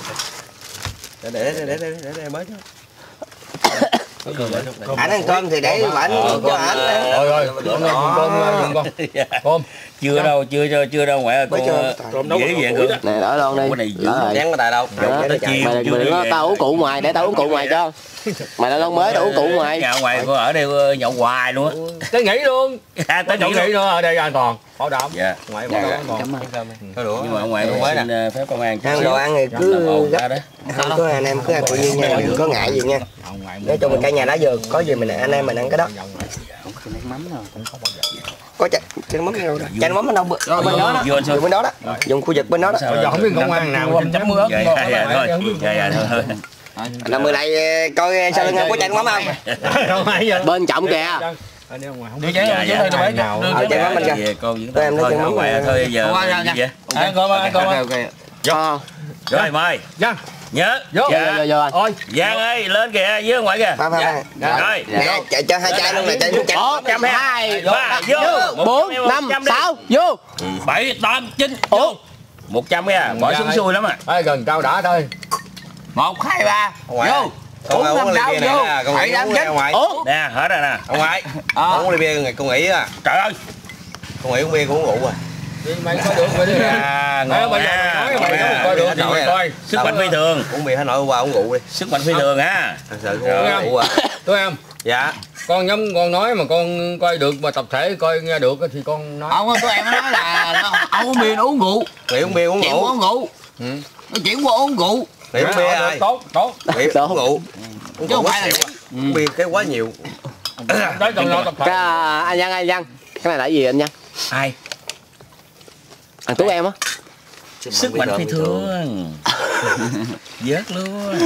Để mới chứ. Anh ăn cơm thì để bển cho anh. Rồi cơm. Chưa đâu ngoại con dễ về cơm. Nè đỡ lon đi. Cái này dữ. Chén có tài đâu. Mày đừng có tao uống cụ ngoài để tao uống cụ ngoài cho. Mày là lon mới tao uống cụ ngoài. Nhà ngoài con ở đây nhậu hoài luôn á. Tới nghỉ luôn. Tới nhậu nghỉ nữa ở đây an toàn. Bảo đảm. Dạ. Ngoại bảo đảm an toàn. Nhưng mà ở ngoài con xin phép công an. Ăn đồ ăn thì cứ gấp. Không có anh em cứ ăn tự nhiên nha, đừng có ngại gì nha. Nói chung mình cả nhà đã vừa có gì mình anh em mình ăn cái đó. Có chanh mắm đâu rồi. Chanh mắm ở đâu bên đó đó. Dùng bên đó đó. Dùng khu vực bên đó đó. Giờ không biết công an nào chấm mưa ớt. Dạ thôi. Là mười lại coi sao lưng có chanh mắm không? Bên trọng kìa. Đưa chén nào. Chanh mắm mình kìa. Tôi em nói chanh mắm ngoài thôi giờ. Cho. Rồi mời. Giang. Nhớ. Vô anh. Giang ơi lên kìa dưới ngoài kìa. Rồi. Nè cho 2 chai luôn này chai nước chanh. 1 2 3 vô. 4 5 6 vô. 7 8 9 vô. 100 nha, bỏ xuống xuôi lắm à. Gần cao đã thôi. 1 2 3 vô. Con uống ly bia này nè, con uống ra ngoài. Nè, hết rồi nè. Ông ngoại. Uống ly bia con nghĩ á. Trời ơi. Con nghĩ uống bia cũng uống rượu rồi. Mày coi được mày đi. Ngon bây giờ nói mày coi được thì mày coi. Sức mạnh phi thường. Uống bia hết nổi qua uống rượu đi. Sức mạnh phi thường ha. Thật sự uống rượu à. Tụi em. Dạ. Con con nói mà con coi được mà tập thể coi nghe được thì con nói. Không, tụi em nói là ông uống bia uống rượu. Nghĩ uống bia uống rượu. Uống rượu. Nó chuyển qua uống rượu. Nghĩ uống bia ai? Tốt. Nghĩ uống rượu. Chứ không phải là uống bia cái quá nhiều. Đấy còn lo tập thể. Anh Văn, cái này là gì anh Văn? Ai? Anh Tú em á. Sức mạnh phi thường. Vớt luôn.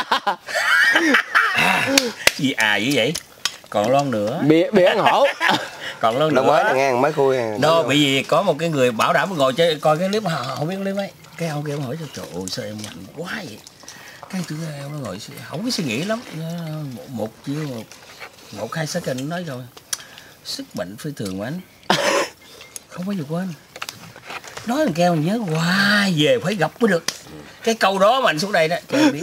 Gì dữ vậy? Còn lon nữa. Bia ăn hổ. Còn lon nữa. mới nè nghe, mới khui. Đó, bởi vì có một cái người bảo đảm ngồi chơi coi cái clip không biết clip ấy. Cái ông kia ông hỏi cho trời ơi sao em mạnh quá vậy? Cái thứ em nó ngồi không có suy nghĩ lắm. Một hai second nói rồi. Sức mạnh phi thường mà anh. Không bao giờ quên. Nói thằng kêu nhớ hoài về phải gặp mới được. Cái câu đó mà anh xuống đây đó cho em biết.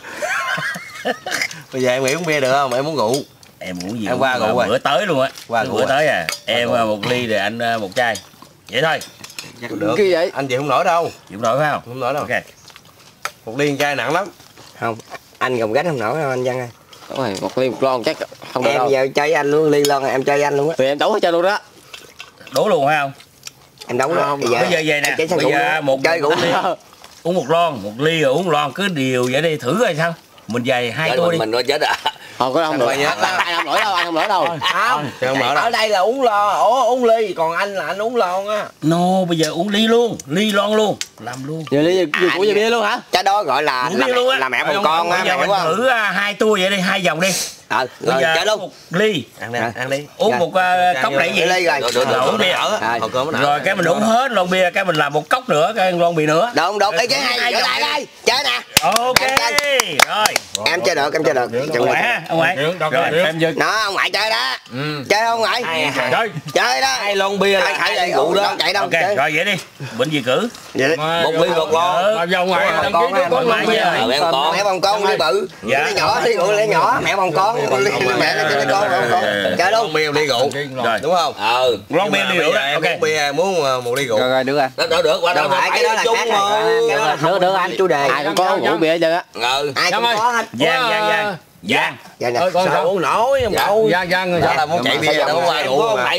Bây giờ em nghĩ uống bia được không? Em muốn rượu. Em muốn gì? Em qua rượu rồi. Bữa tới luôn á. Bữa tới à. Em một ly rồi anh một chai. Vậy thôi. Được. Cái vậy? Anh chịu không nổi đâu. Chịu không nổi phải không? Không nổi đâu. Ok. Một ly chai nặng lắm. Không, anh gồng gánh không nổi đâu anh Văn ơi. Đúng rồi, một ly một lon chắc không được em đâu. Em giờ chơi anh luôn, ly lon em chơi anh luôn á. Tụi em đấu hết trơn luôn đó. Đố luôn phải không? Em đấu đó. Bây giờ về nè. Bây giờ một chơi rượu ly. Uống một lon, một ly rồi uống một lon cứ điều vậy đi thử coi sao. Mình về hai tô đi. Mình nói chết à. Không có không được. Anh không nổi đâu, anh không nổi đâu. Không, ở đây là uống lon, uống ly, còn anh là anh uống lon á. No, bây giờ uống ly luôn, ly lon luôn, làm luôn. Giờ ly của giờ bia luôn hả? Cái đó gọi là mẹ bằng con á, mẹ hiểu không? Thử hai tua vậy đi, 2 vòng đi. Rồi chơi luôn. Một ly. Ăn đi. Uống một cốc này gì? Ly rồi. Uống bia. Rồi cái mình uống hết lon bia, cái mình làm một cốc nữa, cái lon bia nữa. Đột cái hai vỗ tay đây. Chơi nè. Ok. Rồi. Em chơi được, em chơi được. Ông ngoại. Rồi em chơi. Nó ông ngoại chơi đó. Chơi không ngoại? Chơi đó. 2 lon bia là chạy đây rượu đó, chạy đâu. Ok, rồi vậy đi. Bệnh gì cử? Một ly một lon. Mà vào ngoài đăng ký cho con ngoại nha. Mẹ bằng con ly bự. Ly nhỏ, ly rượu ly nhỏ, mẹ bằng con. Mẹ nó chơi con. Chơi luôn. Bia ly rượu. Rồi. Đúng không? Lon bia ly rượu đó. Ok. Bia muốn một ly rượu. Rồi được anh. Được, qua đâu phải cái đó là khác rồi. Được anh chủ đề. Ai cũng có uống bia hết trơn á. Ai cũng có hết. Giang. Dạ nè. Sao uống nổi không đâu. Giang người Đó là muốn chạy bia đâu qua rượu mà.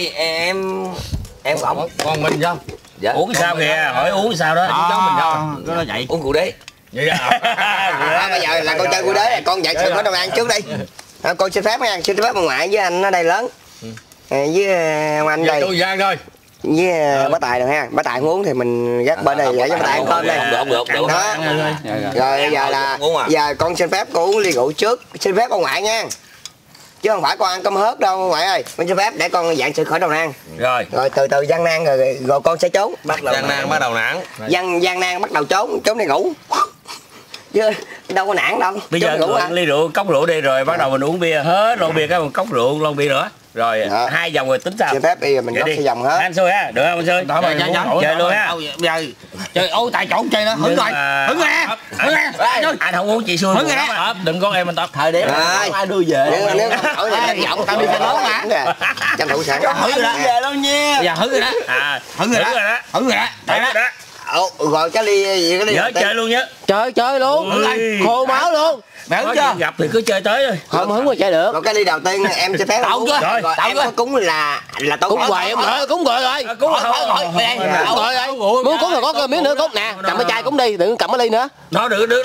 Em không. Còn mình không? Uống sao kìa, hỏi uống sao đó. Cháu mình không? Cái đó vậy. Uống cụ đế. Vậy à? Bây giờ là con chơi cu đế, con dạy sự khởi đầu ăn trước đi. Con xin phép nha, xin phép ông ngoại với anh ở đây lớn. Với ông anh đây. Tôi Giang thôi. Với bá Tài rồi ha. Bá Tài không uống thì mình gác bên đây để cho bá Tài ăn cơm đây. Được. Đó. Rồi giờ là giờ con xin phép con uống ly rượu trước, xin phép ông ngoại nha. Chứ không phải con ăn cơm hớt đâu ông ngoại ơi. Con xin phép để con dạng sự khởi đầu nan. Rồi từ từ gian nan rồi con sẽ trốn. Gian nan bắt đầu nản. Gian nan bắt đầu trốn đi ngủ. Chứ đâu có nản đâu. bây giờ ly rượu, cốc rượu đi rồi bắt đầu mình uống bia hết lon bia cái một cốc rượu lon bia nữa. Rồi 2 vòng rồi tính sao? Xin phép bây giờ mình góp xe vòng hết. Anh xui ha, được không anh xui? Đó mà chơi luôn ha. Chơi ôi tại chỗ chơi đó, hứng rồi. Hứng ra. Anh không uống chị xui. Hứng ra. Đừng có em anh tập. Thời điểm Ai đưa về. Nếu không hỏi thì tranh giọng tao đi xe lớn mà. Tranh thủ sẵn. Hứng rồi đó. Về đâu nha. Bây giờ hứng rồi đó. Hứng rồi đó. Hứng rồi đó. Rồi cái ly gì cái ly. Nhớ chơi luôn nhớ. Chơi luôn. Khô máu luôn. Mẹ hứng chưa? Gặp thì cứ chơi tới thôi. Không hứng mà chơi được. Rồi cái ly đầu tiên em cho phép Tao chưa? Rồi em có cúng là tôi Cúng hoài em rồi, cúng rồi rồi. Cúng rồi. Muốn cúng là có cái miếng nữa cúng nè. Cầm cái chai cúng đi, đừng cầm cái ly nữa. Nó được đó.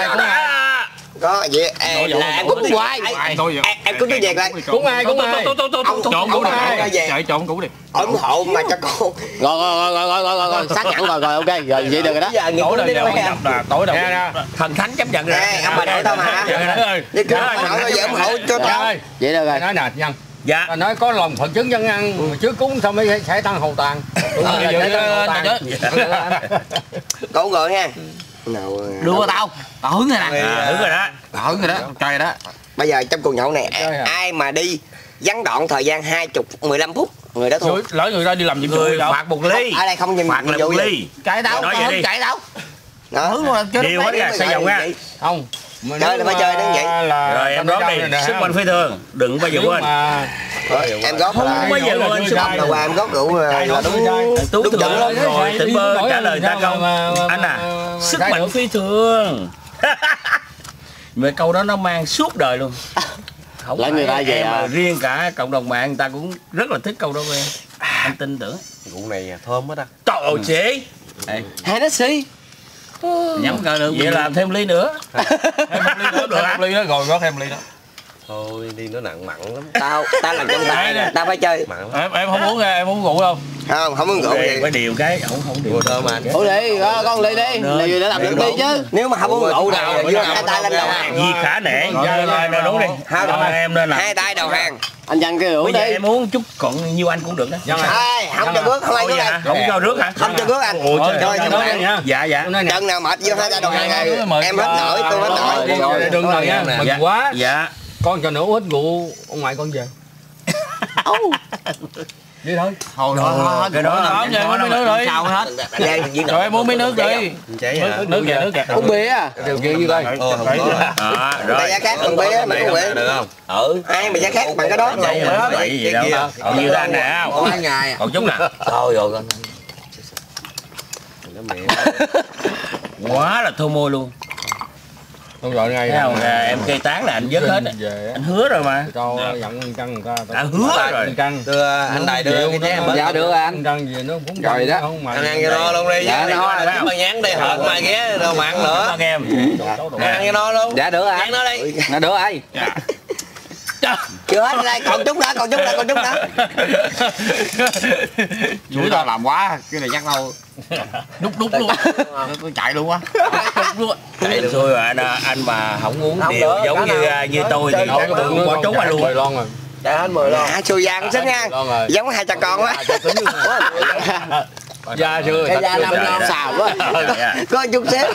Có vậy là em cúng hoài. Em cúng cái việc lại. Cúng ai? Chọn củ đi. Chạy chọn củ đi. ủng hộ mà cho con. Rồi xác nhận rồi ok rồi vậy được rồi đó. Tối đầu nhập là tối đầu thần thánh chấp nhận rồi. Ông bà nội tao mà. Đi cứ bà nội tao ủng hộ cho tao. Vậy được rồi. nói nè Nhân. Dạ. Nói có lòng Phật chứng dân ăn trước cúng xong mới sẽ tăng hầu tàn. Cậu gọi nha. Đưa qua tao hứng rồi nè. Hứng rồi đó. Hứng rồi đó, chơi đó. Bây giờ trong cuộc nhậu này ai mà đi gián đoạn thời gian 15 phút người đó thua. Lỡ người ta đi làm nhiệm vụ phạt một ly. Ở đây không nhiệm phạt là một ly. Chạy đâu? Chạy đâu? Đó. Hứng luôn chơi điều hết ra xây vòng ra. Không. Chơi là phải chơi đến vậy. Rồi em góp đi, sức mạnh phi thường, đừng bao giờ quên. Em góp không bao giờ quên sức mạnh. Đầu em góp rượu là đúng chuẩn luôn rồi. Tỉnh bơ trả lời ta câu. Anh à, sức mạnh phi thường. Về câu đó nó mang suốt đời luôn. Không lại người ta về mà riêng cả cộng đồng mạng người ta cũng rất là thích câu đó của em. Anh tin tưởng. Rượu này thơm quá ta. Trời ơi chị. Hai nó xí. Nhắm cờ được. Vậy làm thêm ly nữa. Thêm một ly nữa được. Thêm một ly nữa rồi có thêm ly đó. Thôi đi nó nặng mặn lắm. Tao làm trong tay nè, tao phải chơi. Em không uống em uống rượu không? Không uống rượu gì. Phải điều cái không điều thơm anh. Ủa đi, con ly đi. Ly để làm được đi chứ. Nếu mà không uống rượu nào đưa hai tay lên đầu hàng. Di khả nể đúng đi. Em lên là Hai tay đầu hàng. Anh Văn kêu bây rượu giờ đi. em uống chút còn nhiêu anh cũng được đó. Không cho bước, không ai bước anh. Không cho nước hả? Không cho bước anh. Chơi cho bạn. Dạ dạ. Chân nào mệt vô hai tay đầu hàng này. Em hết nổi, tôi hết nổi. Đừng rồi nha, mừng quá. Dạ. Con cho nữa uống ít rượu, ông ngoại con về. Đi thôi. Thôi cái đó là mấy nước đi. sao hết. Rồi em uống mấy nước đi. Nước kìa. Uống bia à? Điều kiện như coi. Mày giá khác bằng bia, mày uống bia. Được không? Ai mày giá khác bằng cái đó. Vậy gì đâu. Còn nhiêu anh nè không? Có 2 ngày. Còn chút nè. Thôi rồi con. Quá là thô môi luôn. Không gọi ngay. Thấy không? Em cây tán là anh dứt hết. Anh hứa rồi mà. Cho dặn căng người ta. Đã hứa rồi. Căng. Đưa anh Đại đưa cái chén. Dạ được anh. Căng gì nó cũng Rồi đó. Anh ăn cho no luôn đi. Dạ no. Mà nhắn đi hợt mà ghé đâu mặn nữa. Cảm ơn em. Ăn cho no luôn. Dạ được anh. Ăn nó đi. Dạ được anh. Chưa hết đây, còn chút nữa. Chuỗi tao làm quá, cái này chắc lâu. Đúc luôn. Tôi chạy luôn á. Chạy được xui rồi anh mà không uống điều giống như tôi thì chắc tôi bỏ trốn anh luôn. Chạy hết 10 lon. Xui da cũng xinh nha. Giống hai cha con quá. Da chưa? Cái da năm non xào quá. Có chút xíu.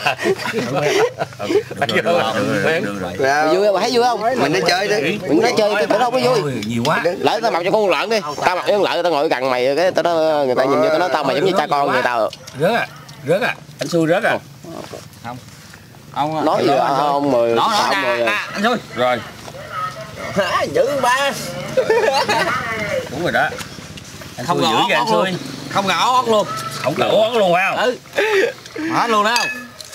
Vui không? Thấy vui không? Mình đi chơi đi. Mình nói chơi cái đâu có vui. Nhiều quá. Lỡ tao mặc cho con lợn đi. Tao mặc cho con lợn tao ngồi gần mày cái tao nói người ta nhìn vô tao nói tao mày giống như cha con người tao. Rớt à. Anh xui rớt à. Không. Ông Nói gì không mời. Nó anh xui. Rồi. Dữ ba. Đúng rồi đó. Anh không xui dữ kìa anh xui. Không ngỏ ốc luôn. Không ngỏ ốc luôn phải không? Hết luôn đó không?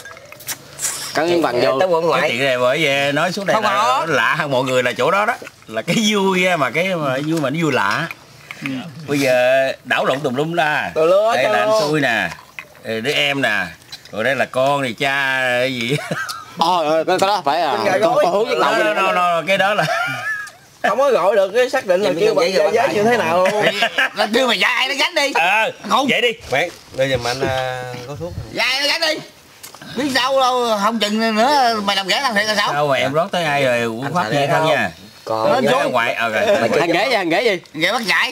Cắn bằng vô. Tới quận ngoại. Cái chuyện này bởi vì nói xuống đây là lạ hơn mọi người là chỗ đó đó. Là cái vui mà cái vui mà nó vui lạ. Bây giờ đảo lộn tùm lum ra. Đây là anh xui nè. Đứa em nè. Rồi đây là con này cha cái gì. Cái đó phải à. Con hướng với No, cái đó là không có gọi được cái xác định là kêu bằng giá như thế nào luôn. Là kêu mày dai nó gánh đi. Không vậy đi. Mẹ, bây giờ mà anh có thuốc. Dai nó gánh đi. Biết sao đâu, không chừng nữa mày làm ghẻ làm thiệt là sao? Đâu mà em rót tới ai rồi uống phát vậy không nha. Còn ghé ngoại Thằng ghẻ gì? Ghẻ bắt gãi.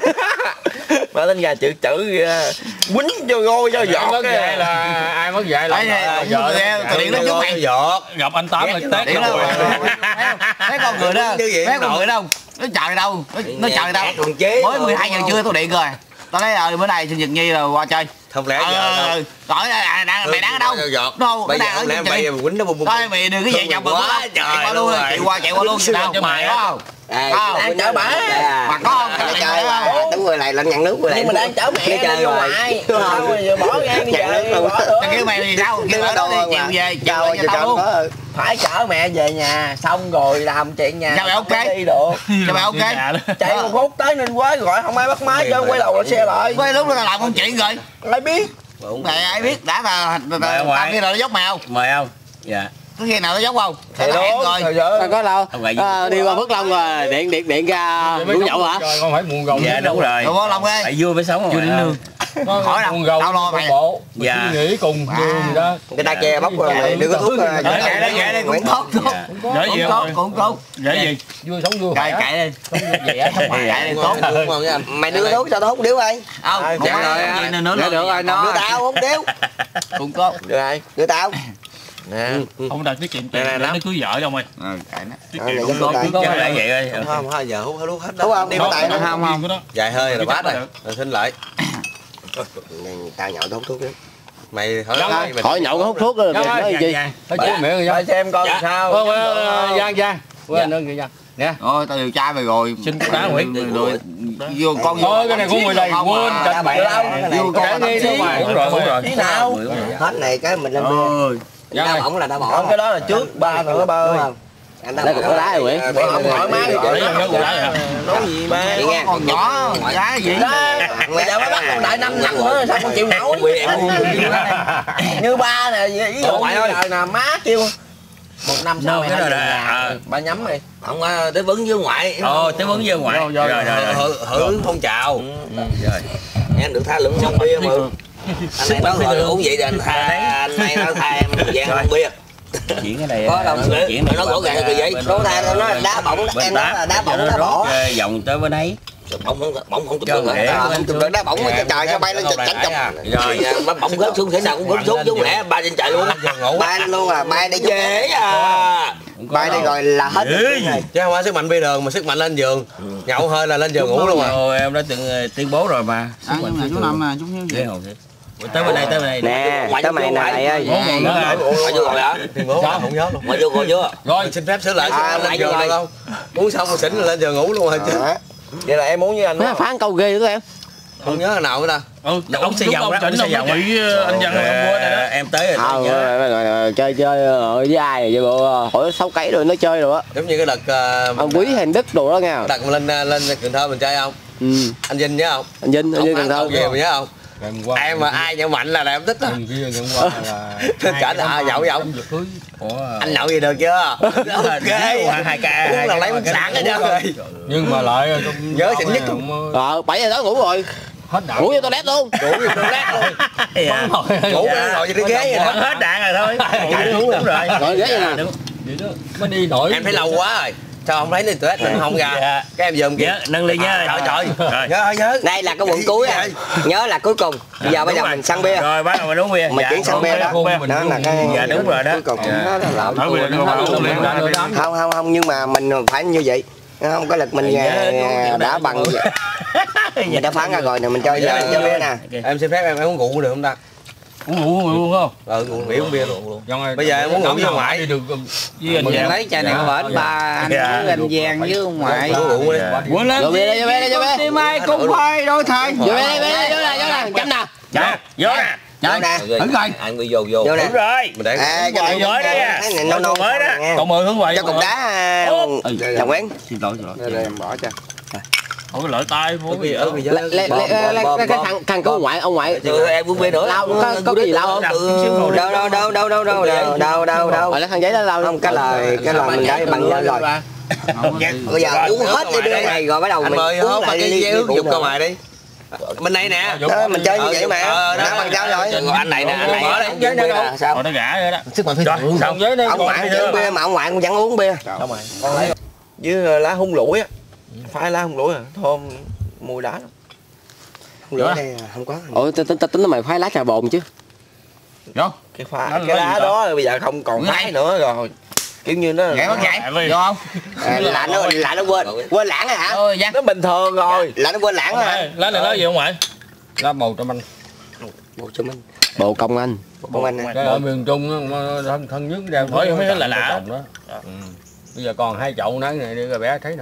Mà tên gà chữ quýnh cho gôi cho giọt. Mất dạy là ai mất dạy là tôi điện nó trước mày. Gặp anh Tám là tét rồi. Mấy con người đó, mấy con người đâu? Nó chờ đâu? Nó chờ đâu? Mới 12 giờ trưa tôi điện rồi. Tao nói bữa nay sinh nhật Nhi rồi qua chơi. Không lẽ giờ Rồi mày đang ở đâu? Đâu? Bây giờ không lẽ mày quýnh nó bum bum. Thôi mày đừng cái gì chồng quá trời luôn, chạy qua luôn đâu mày không? Đang chở bả. Mà có không? Trời ơi, đúng rồi này lên nhận nước rồi. Nhưng mà đang chở mẹ chơi hoài. Thôi giờ bỏ ngang đi về. Tao kêu mày gì đâu? Kêu ở đó đi chiều về, chiều về cho tao luôn. Phải chở mẹ về nhà xong rồi làm chuyện nhà. Sao mày ok? Đi được. Sao mày ok? Chạy một phút tới nên quá gọi không ai bắt máy cho quay đầu là xe lại. Quay lúc đó tao làm công chuyện rồi. Ai biết? Mày ai biết đã là tao khi nào nó dốc mày không? Mời không? Dạ. Có khi nào nó dốc không? Thì đúng rồi. Có đâu. Đi qua Phước Long rồi điện ra uống nhậu hả? Trời con phải muôn gồng. Dạ đúng rồi. Phước Long ơi. Phải vui mới sống. Chưa đến lương. Hỏi đâu. Tao lo mày. Dạ. Nghĩ cùng đường gì đó. Người ta che bóc rồi mày đưa cái thuốc. Chạy đi cũng tốt. Để gì cũng tốt. Để gì? Vui sống vui. Chạy đi. Chạy đi tốt. Mày đưa thuốc cho tao hút điếu ơi. Không. Dạ rồi. Nữa được rồi nó. Đưa tao hút điếu. Cũng tốt. Được rồi. Đưa tao. Nè. Ông đang tiết kiệm tiền để nó cưới vợ cho ông ơi. Tiết kiệm có là vậy ơi. Không, thôi giờ hút hết đó. Không, đi tay nó không. Dài hơi là bát rồi. Rồi xin lại. Tao nhậu hút thuốc đi. Mày hỏi nhậu hút thuốc rồi nói gì? Nói chuyện miệng rồi. Xem coi sao. Giang. Quên nữa kìa. Nè. Thôi tao điều tra mày rồi. Xin đá Nguyễn. Vô con thôi cái này của người này quên cho mày. Vô con đi đi. Đúng rồi. Tí nào? Hết này cái mình lên bia. Đau bỏng là đau bỏng. Không cái đó là trước ba nữa ba ơi. Anh đã có đá rồi Nguyễn. Không hỏi má đi. Nói gì ba? Con nhỏ đá gì? Mày đã bắt con đại 5 năm nữa sao con chịu nổi? Như ba nè, ví dụ như là má kêu 1 năm sau cái rồi ba nhắm đi. Không tới vấn với ngoại. Tới vấn với ngoại. Rồi hưởng phong trào. Rồi. Em được tha lượng uống bia mà. Anh này nói rồi uống vậy thì anh này nói tha em dạng uống bia. Chuyện cái này có đâu chuyện nó rõ ràng là vậy. Nó tha nó đá bóng em nói là đá bóng đá bỏ. Vòng tới bên ấy. Bóng không chụp được không chụp được đá bóng trời sao bay lên chụp chảnh rồi bóng rớt xuống thế nào cũng rớt xuống giống lẽ bay trên trời luôn bay luôn à bay để dễ à bay đây rồi là hết chứ không phải sức mạnh bây giờ mà sức mạnh lên giường nhậu hơi là lên giường ngủ luôn rồi em đã từng tuyên bố rồi mà sức mạnh chú Năm nè chú Hiếu vậy tới bên đây nè tới mày này ơi ngoại vô rồi hả tuyên bố không nhớ luôn ngoại vô rồi chưa rồi xin phép sửa lại lên giường được không uống xong rồi xỉn là lên giường ngủ luôn rồi chứ vậy là em muốn với anh phá câu ghê đó em không nhớ nào nữa ta ông xe dầu đó ông xe dầu bị anh Văn em tới rồi chơi với ai rồi bộ hỏi 6 cấy rồi nó chơi rồi á giống như cái đợt ông Quý Thành Đức đồ đó nghe đợt mình lên Cần Thơ mình chơi không anh Vinh nhớ không anh Vinh Cần Thơ về mình nhớ không em mà ai nhậu mạnh là em thích á cả nhậu anh nhậu gì được chưa ok 2k uống là lấy uống sẵn hết trơn rồi nhưng mà lại nhớ xịn nhất 7 giờ tối ngủ rồi ngủ vô toilet luôn ngủ vô toilet luôn ngủ ngồi trên cái ghế vậy đó hết đạn rồi thôi đúng rồi ngồi ghế vậy nè mới đi nổi em thấy lâu quá rồi sao không thấy lên toilet mình không ra cái em dùm kìa nâng ly nha trời nhớ đây là cái quận cuối à nhớ là cuối cùng bây giờ mình săn bia rồi bắt đầu mình uống bia mình chuyển săn bia đó đó là cái dạ đúng rồi đó cuối cùng không nhưng mà mình phải như vậy không có lực mình đã bằng mình đã phán ra rồi nè mình chơi bia nè em xin phép em uống rượu được không ta uống luôn không uống bia luôn bây giờ em muốn ngủ với ngoại đi được với anh Giang lấy chai này bển ba anh với anh Giang với ông ngoại muốn lên đi mai cũng phải đôi thầy vô đây chấm nào vô nè chơi nè thử coi anh bị vô đúng rồi mình để cái mới đấy à nâu mới đó còn 10 hướng vậy cho cục đá chồng Nguyễn xin lỗi em bỏ cho không có lợi tay phố cái thằng của ông ngoại em uống bia nữa có cái gì lau không đâu lấy khăn giấy đó lau không cái lời mình đã bằng lên rồi bây giờ uống hết cái bia này rồi bắt đầu mình uống lại cái ly dục cơ mày đi bên này nè mình chơi như vậy mà đã bằng sao rồi anh này nè anh này mở đây sao nó gã vậy đó sức mạnh phi thường xong với đây ông ngoại uống bia mà ông ngoại cũng vẫn uống bia với lá hung lủi á phải lá hung lủi à thơm mùi đá lắm hung lủi đây không có tính là mày phái lá trà bồn chứ cái lá đó bây giờ không còn hái nữa rồi kiểu như nó gãy mất gãy được không là nó quên lãng rồi hả nó bình thường rồi là nó quên lãng hả lá này lá gì không ngoại lá bầu cho anh bầu cho mình bộ công anh cái ở miền Trung thân nhất ra thôi không biết là lạ đó bây giờ còn 2 chậu nãy này đi rồi bé thấy nè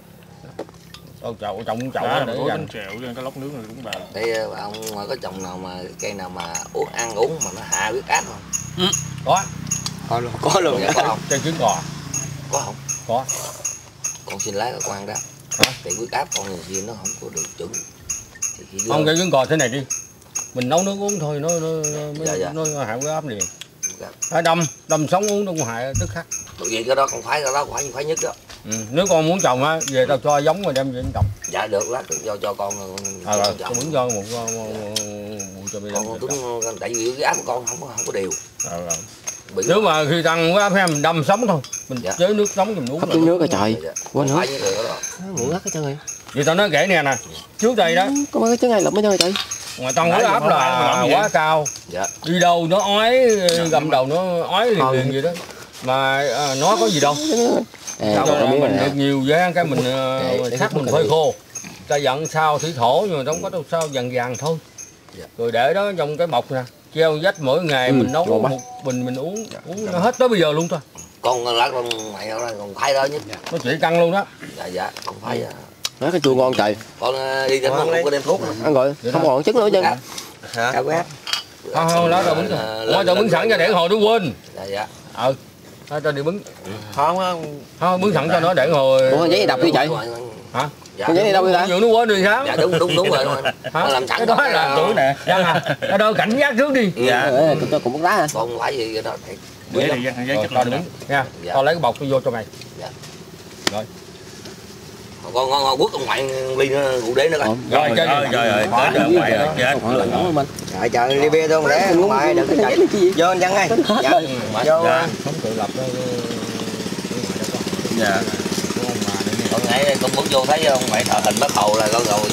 chậu để dành chèo trên cái lóc nước này cũng bà đây ông có trồng nào mà cây nào mà ăn uống mà nó hạ huyết áp không có luôn có không cây trứng gò có không có con xin lái con ăn đó thì huyết áp con gì nó không có được chuẩn không cây trứng gò thế này đi mình nấu nước uống thôi nó hạ huyết áp liền phải đâm sống uống nó cũng hại tức khắc vậy cái đó còn phải phải nhất đó nếu con muốn trồng á về tao cho giống rồi đem về trồng dạ được lát cho con tôi muốn cho một cho bây giờ con Tuấn tại vì cái áp của con không có đều nếu mà khi tăng cái áp mình đâm sống thôi mình chế nước sống thì mình uống hấp nước rồi trời quên hết ngủ ngắt cái chân rồi vậy tao nói kể nè trước đây đó có mấy cái trứng này lụm hết trơn trời ngoài tăng huyết áp là quá cao đi đâu nó ói gầm đầu nó ói liền vậy đó mà nó có gì đâu sao mình được nhiều giá cái mình sắc mình phơi khô ta dặn sao thủy thổ nhưng mà không có đâu sao vàng thôi rồi để đó trong cái bọc nè treo vách mỗi ngày mình nấu một bình mình uống nó hết tới bây giờ luôn thôi con lá con mày còn phải đó nhất nó chỉ căng luôn đó dạ không phải nó cái chua ngon trời con đi đến không có đem thuốc ăn rồi không còn trứng nữa chứ không lá tao bứng thôi tao bứng sẵn cho để hồi nó quên dạ tao đi bứng không bứng sẵn cho nó để hồi giấy đập đi chạy hả Con giấy này đâu vậy ta? Nó quên rồi sao? Dạ đúng rồi. Nó làm sẵn. Cái đó là tuổi nè. Ở đâu cảnh giác trước đi. Dạ. Tôi cũng bắt đá hả? Còn phải gì đó. Giấy này giấy chất lượng đúng nha. Tao lấy cái bọc tôi vô cho mày. Dạ. Rồi. Con quất ông ngoại ly rượu đế nữa coi. Rồi chơi rồi. Chết. Trời trời ly bia thôi để ngoại đừng có chạy. Vô anh Văn ơi. Dạ. Vô. Không tự lập đó. Dạ. Con nãy con bước vô thấy ông ngoại thờ hình Bác Hồ là con rồi.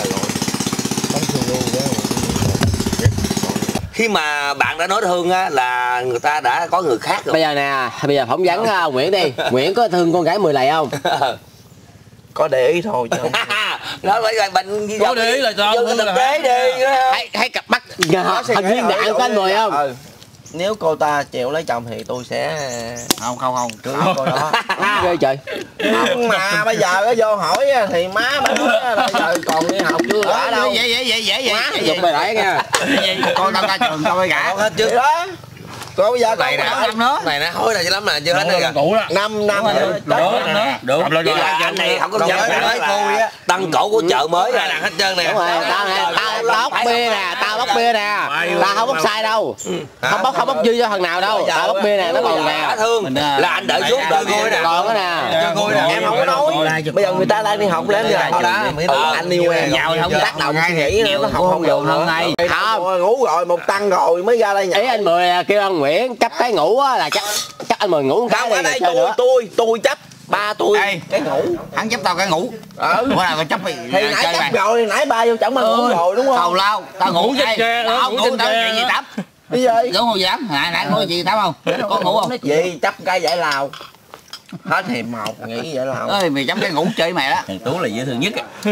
Khi mà bạn đã nói thương á là người ta đã có người khác rồi. Bây giờ nè, bây giờ phỏng vấn Nguyễn đi. Nguyễn có thương con gái 10 lạy không? Có để ý thôi chứ. Đó phải là bệnh có để ý là sao? thực tế đi. Hay cặp mắt hình viên đạn của anh 10 không? Nếu cô ta chịu lấy chồng thì tôi sẽ không trước cô đó. Ghê trời. Nhưng mà bây giờ nó vô hỏi thì má bây giờ còn đi học chưa đã đâu. Dễ. Dục bài đại nha. Con tao ra trường tao phải gả. Hết chưa đó. Cô bây giờ này nè hối này lắm nè chưa hết nữa cũ đó 5 năm đúng vậy là anh này không có nhớ nói tôi á tăng cổ của chợ mới ra là hết trơn nè. Đúng rồi, tao bóc bia nè, tao không bóc sai đâu. Không bóc dư cho thằng nào đâu. Tao bóc bia nè, nó còn nè. Thương là anh đợi suốt đợi ngôi nè. Còn đó nè. Em không có nói. Bây giờ người ta đang đi học lên rồi đó. Anh yêu em nhào không tác động suy nghĩ nó không vô hơn ngay. Không ngủ rồi một tăng rồi mới ra đây nhảy. Ý anh Mười kêu anh Nguyễn chấp cái ngủ á là chắc anh Mười ngủ một cái đây tôi chấp ba tôi cái ngủ hắn chấp tao cái ngủ bữa nào tao chấp thì nãy chấp rồi nãy ba vô chồng anh ngủ rồi đúng không? Tào lao tao ngủ trên xe tao ngủ tao chuyện gì tắm cái gì đúng không dám nãy ngủ gì tắm không con ngủ không gì chấp cái giải lao hết hiềm một nghĩ vậy là ơi mày chấp cái ngủ chơi mày đó thằng Tú là dễ thương nhất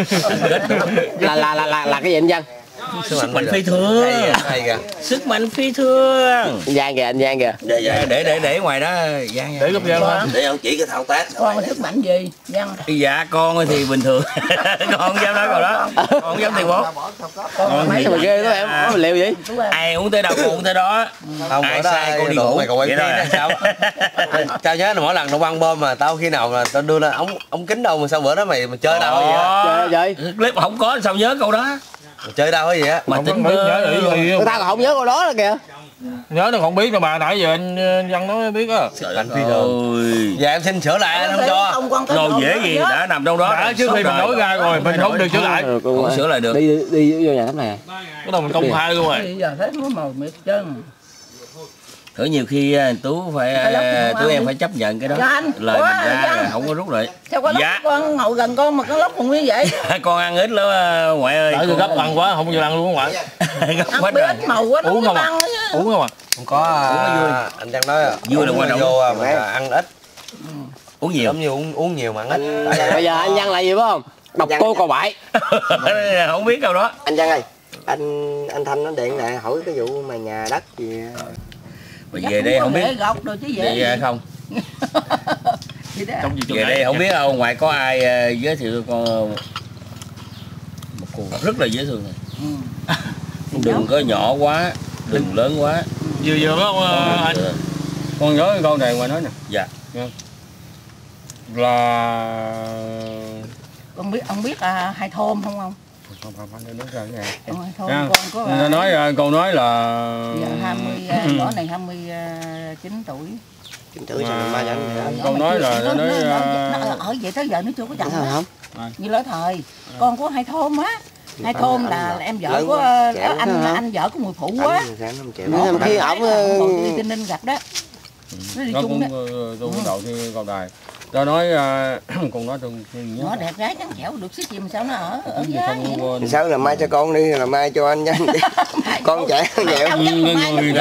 là cái gì anh Văn? Sức mạnh phi thường. Sức mạnh phi thường. Anh Giang kìa. Để ngoài đó Giang. Để gấp Giang hả? Để ông chỉ cái thao tác. Con sức mạnh gì? Giang. Dạ con thì bình thường. Con không dám nói còn đó. Con không dám tiền bố. Mấy mà ghê đó em. Có liệu gì? Ai uống tới đâu con uống tới đó. Không ai sai con đi ngủ. Mày còn quay phim sao? Tao nhớ là mỗi lần tao băng bom mà tao khi nào là tao đưa lên ống kính đâu mà sao bữa đó mày chơi đâu vậy? Chơi. Clip không có sao nhớ câu đó. Chơi đâu cái gì á mà tính người ta còn không nhớ câu đó nữa kìa. Nhớ nó không biết đâu bà nãy giờ anh Văn nói biết á. Anh phi thường. Dạ em xin sửa lại anh không cho. Rồi dễ gì đã nằm trong đó. Đã trước khi mình nói ra rồi mình không được sửa lại. Không sửa lại được. Đi vô nhà thắm này. Cái đầu mình công khai luôn rồi. Bây giờ thấy nó màu mịt chân. Thử nhiều khi Tú em phải chấp nhận cái đó. Lời mình ra là không có rút lại. Sao có dạ. Con ngồi gần con mà con lóc còn như vậy? Con ăn ít lắm ngoại ơi. Tại gấp ăn quá không chịu ăn luôn ngoại. Ăn biết ít màu quá nó uống không à? Uống không à? Không có anh đang nói vui là quan trọng vô mà ăn ít. Uống nhiều. Giống như uống nhiều mà ăn ít. Bây giờ anh Văn là gì phải không? Độc cô cò bại. Không biết đâu đó. Anh Văn ơi, anh Thanh nó điện lại hỏi cái vụ mà nhà đất gì. Mà về đây không biết gọc rồi chứ về không về đây không biết đâu ngoài có ai giới thiệu con một cô rất là dễ thương này. Đừng có nhỏ quá đừng lớn quá vừa phải không anh? Con nhớ câu này ngoài nói nè. Dạ là ông biết là Hai Thôn không? Câu nói là giờ 20 nhỏ này 29 tuổi. Câu nói là nó ở vậy tới giờ nó chưa có chồng không? Như lỡ thời con của Hai Thôn á. Hai Thôn là em vợ của anh vợ của người phụ á. Khi ổng đi Tây Ninh gặp đó. Nó đi chung đó. Tôi đầu thi cầu đài. Tao nói con nói tôi nhớ. Nó đẹp gái trắng trẻo được xích gì mà sao nó ở giá vậy? Sao là mai cho con đi là mai cho anh nha. Con trẻ nghèo. Người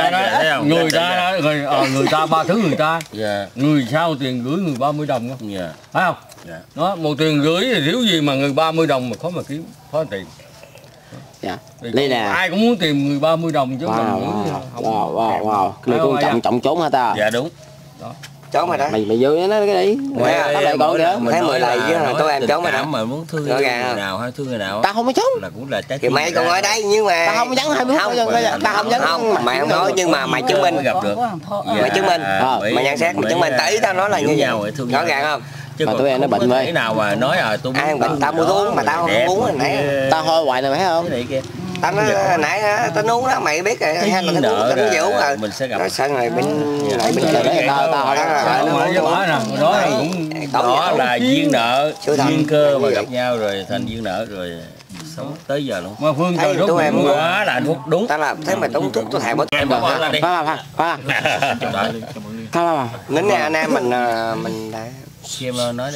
ta ba thứ người ta. Người sao tiền gửi người 30 đồng không? Phải không? Đó, một tiền gửi thì thiếu gì mà người 30 đồng mà khó mà kiếm, khó tiền. Dạ. Đây nè. Ai cũng muốn tìm người 30 đồng chứ mình wow. Cái này cũng trọng trốn hả ta? Dạ đúng. Đó. Trốn mày đó. Mày vô nó cái đi. Lại con kìa. Thấy 10 lầy chứ tôi em trốn mày đó. Mà muốn thương người nào hay thương người nào. Tao không có trốn. Là cũng là trái thì mày còn ở đây nhưng mà tao không dám hay không. Tao không dám. Không, mày không nói nhưng mà mày chứng minh. Gặp được. Mày chứng minh. Mày nhận xét mày chứng minh. Tại ý tao nói là như vậy. Rõ ràng không? chứ mà còn tụi em nó không bệnh có vậy thể nào mà nói tôi ai bệnh tao mua thuốc mà tao không uống hồi nãy. Tao hôi hoài này phải không? Cái này kia. Tao nói nãy tao uống đó mày biết rồi, hay là tao uống gì uống rồi. Mình sẽ gặp. Nói sao rồi bên tao hỏi đó cũng đó là duyên nợ, duyên cơ mà gặp nhau rồi thành duyên nợ rồi sống tới giờ luôn. Mà Phương trời tụi em quá là hạnh phúc đúng. Tao làm thế mà tao uống thuốc tao thèm bớt. Em bỏ ra đi. Nín nè anh em mình đã xem nói đi.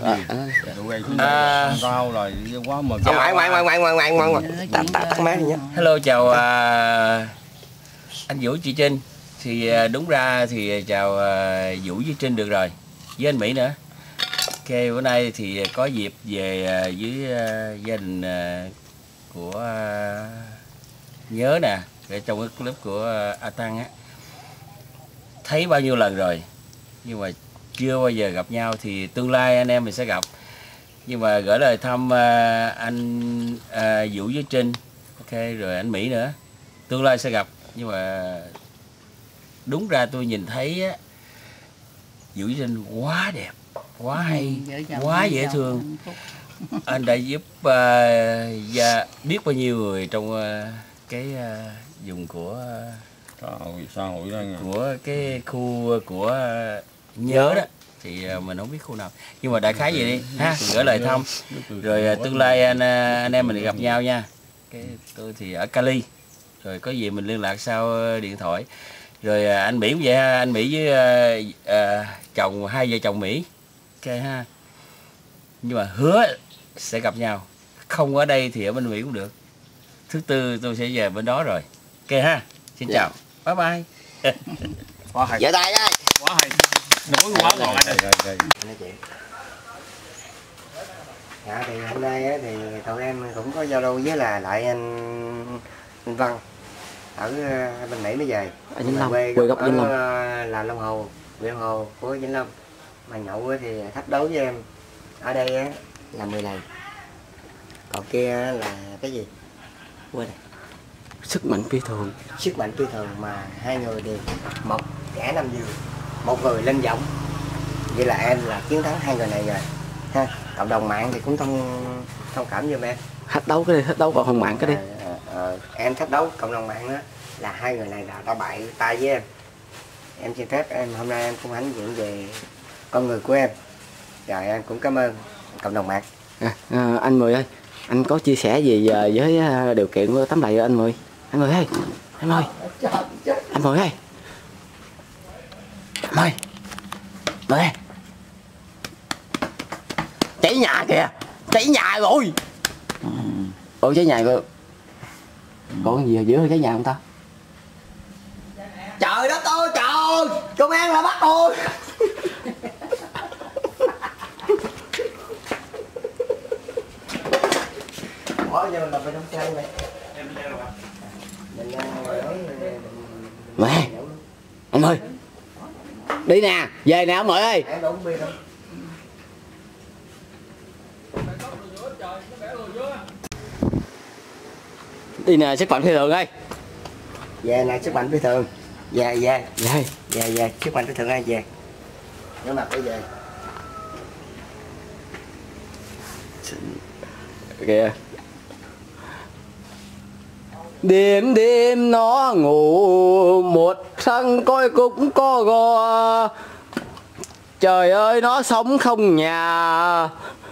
Cao rồi quá mà. Ngoại tắt máy đi nhé. Hello chào anh Vũ chị Trinh. Thì đúng ra thì chào Vũ với Trinh được rồi. Với anh Mỹ nữa. Ok, bữa nay thì có dịp về với gia đình của Nhớ nè, để trong cái clip của A Tăng á. Thấy bao nhiêu lần rồi nhưng mà chưa bao giờ gặp nhau, thì tương lai anh em mình sẽ gặp. Nhưng mà gửi lời thăm anh Vũ với Trinh, ok, rồi anh Mỹ nữa, tương lai sẽ gặp. Nhưng mà đúng ra tôi nhìn thấy á, Vũ với Trinh quá đẹp, quá hay, quá dễ thương. Anh đã giúp biết bao nhiêu người trong cái vùng của xã hội đó nha. Của cái khu của Nhớ đó, thì mình không biết khu nào, nhưng mà đại khái vậy đi ha, gửi lời thăm rồi tương lai anh em mình gặp nhau nha. Cái tôi thì ở Cali, rồi có gì mình liên lạc sau điện thoại. Rồi anh Mỹ cũng vậy ha, anh Mỹ với chồng, hai vợ chồng Mỹ, ok ha. Nhưng mà hứa sẽ gặp nhau, không ở đây thì ở bên Mỹ cũng được. Thứ Tư tôi sẽ về bên đó rồi, ok ha. Xin chào, bye bye. Quá hay. Giơ tay đây. Quá hay. Nói quá rồi. Dạ thì hôm nay á, thì tụi em cũng có giao lưu với lại anh Văn ở bên Mỹ mới về. Ở Vĩnh Long, quê gốc Vĩnh Long. Là Long Hồ, huyện Hồ của Vĩnh Long. Mà nhậu thì thách đấu với em. Ở đây á là 10 lần. Còn kia là cái gì? Quên rồi. Sức mạnh phi thường. Sức mạnh phi thường mà hai người đều một kẻ 5 giường, một người lên giọng. Vậy là em là chiến thắng hai người này rồi ha. Cộng đồng mạng thì cũng thông cảm giùm em. Thách đấu cái đi, thách đấu còn không mạng cái đi. Em thách đấu cộng đồng mạng đó là hai người này là đã bại tay với em. Em xin phép em hôm nay em cũng hãnh diện về con người của em. Rồi em cũng cảm ơn cộng đồng mạng. Anh Mười ơi, anh có chia sẻ gì với điều kiện của tấm lạy anh Mười? Anh Mười ơi, anh Mười, anh Mười ơi, Mười, Mười, cháy nhà kìa, cháy nhà rồi. Ủa cháy nhà rồi, có gì ở giữa cháy nhà không ta? Trời đất ơi trời, công an là bắt tôi. Mẹ, anh ơi, đi nè, về nè ông Mười ơi. Đi nè, sức mạnh phi thường ơi. Về nè, sức mạnh phi thường. Về sức mạnh phi thường ơi, về. Nó mặt đi về. Kìa. Đêm đêm nó ngủ, một thằng coi cũng có gò. Trời ơi nó sống không nhà,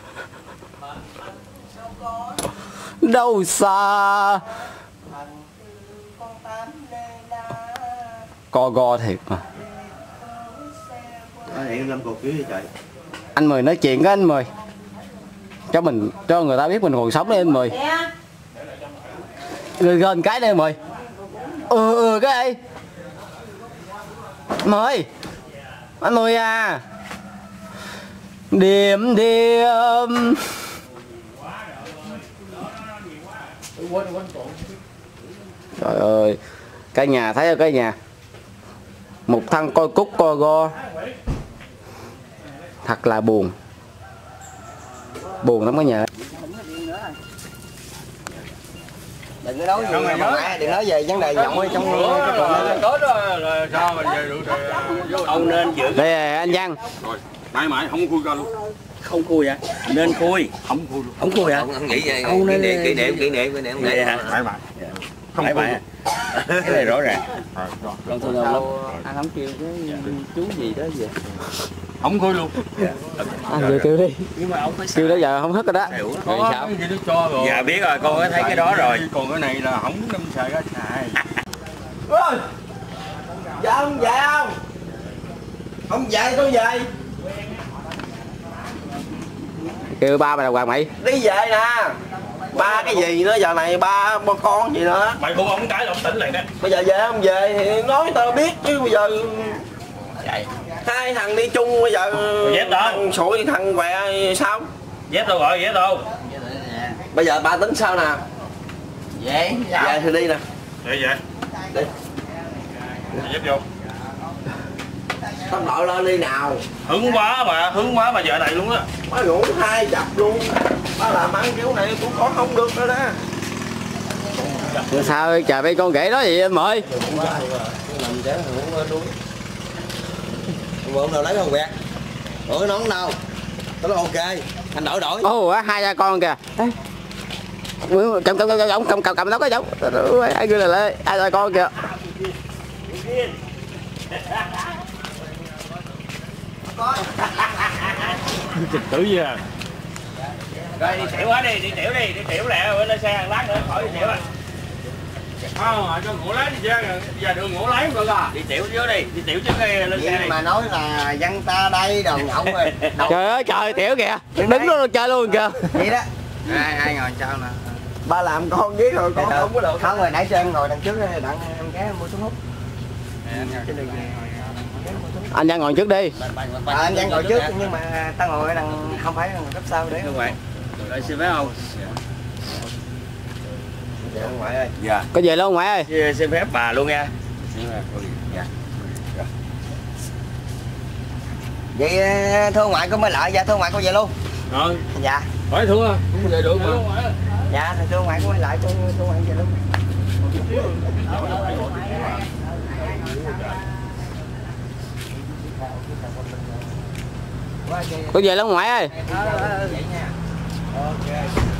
đâu xa. Co go thiệt mà. Anh Mười nói chuyện với anh Mười, cho người ta biết mình còn sống đấy anh Mười. Gần cái đây Mười. Cái đây Mười. Anh Mười à. Đêm đêm. Trời ơi, cái nhà thấy không, cái nhà một thằng coi cúc coi go, thật là buồn lắm cái nhà. Đừng có nói gì mà đừng nói về vấn đề giọng ở trong cái Tối đó là sao mà về được ông nên giữ. Đây anh Văn, mãi mãi không khui ra luôn. Không khui hả? Nên khui. Không khui luôn. Không khui hả? Ông nghĩ vậy. Ông nên Kỷ niệm vậy hả? Mãi mãi. Không Phải khui. vậy. Cái này rõ ràng. Con thường lắm. Anh không kêu cái chú gì đó vậy. Không khui luôn. Anh vừa kêu đi. Nhưng mà ông phải Kêu đó giờ không hết rồi đó. Có Sao? cái gì nó cho rồi. Dạ biết rồi, con có thấy cái đó rồi. Còn cái này là không đâm xài ra xài. Ôi, dạ ông về không? Ông về tôi về. Kêu ba mày đàng hoàng mày. Đi về nè. Ba cái gì nữa giờ này, ba con gì nữa. Mày hôn ông cái là ông tỉnh lại đó. Bây giờ về không về thì nói tao biết chứ bây giờ Vậy. hai thằng đi chung bây giờ Dép đâu? thằng sụi thằng què sao? Dép đâu rồi, dép đâu? Bây giờ ba tính sao nè? Về. Về thì đi nè. Vậy vậy. Đi. Dép vô. Tao nội lên đi nào. Hứng quá mà giờ này luôn á. Má ngủ hai chập luôn. Ba làm ăn kiểu này cũng có không được nữa đó. Sao trời mấy con ghẻ đó vậy anh Mời? Ông nào lấy không quẹt. Đổi cái nón đâu. Tôi nói ok. Anh đổi. Ồ, hai cha con kìa. Cầm tóc cái cháu. Ai kêu là ai cha con kìa. Trực tử gì à. Rồi đi tiểu quá đi tiểu lẹ lên xe lát nữa khỏi đi tiểu á. Cho ngủ lái đi chứ. Giờ đường ngủ lái không được à. Đi tiểu trước đi tiểu trước khi lên xe đi. Mà nói là dân ta đây đồ ngọng rồi. Trời ơi trời tiểu kìa. Đứng đó chơi luôn kìa. Vậy đó. Ai ngồi sau nè. Ba làm con với rồi con không có được. Không rồi nãy cho em ngồi đằng trước đây, đặng em ghé mua xuống hút. Anh Văn ngồi trước đi. Anh Văn ngồi trước nhưng mà tao ngồi ở đằng không phải đằng cấp sau đấy. Đúng vậy. Rồi xin phép không? Dạ ông ngoại ơi. Dạ. Có về luôn ngoại ơi. Xin phép bà luôn nha. Dạ. Vậy thưa ngoại có mới lại, dạ thưa ngoại có về luôn. Rồi. Dạ. Hỏi thua cũng về được mà. Dạ thưa ngoại có mới lại, thưa ngoại về luôn. Có về luôn ngoại ơi. Vậy nha. Ok.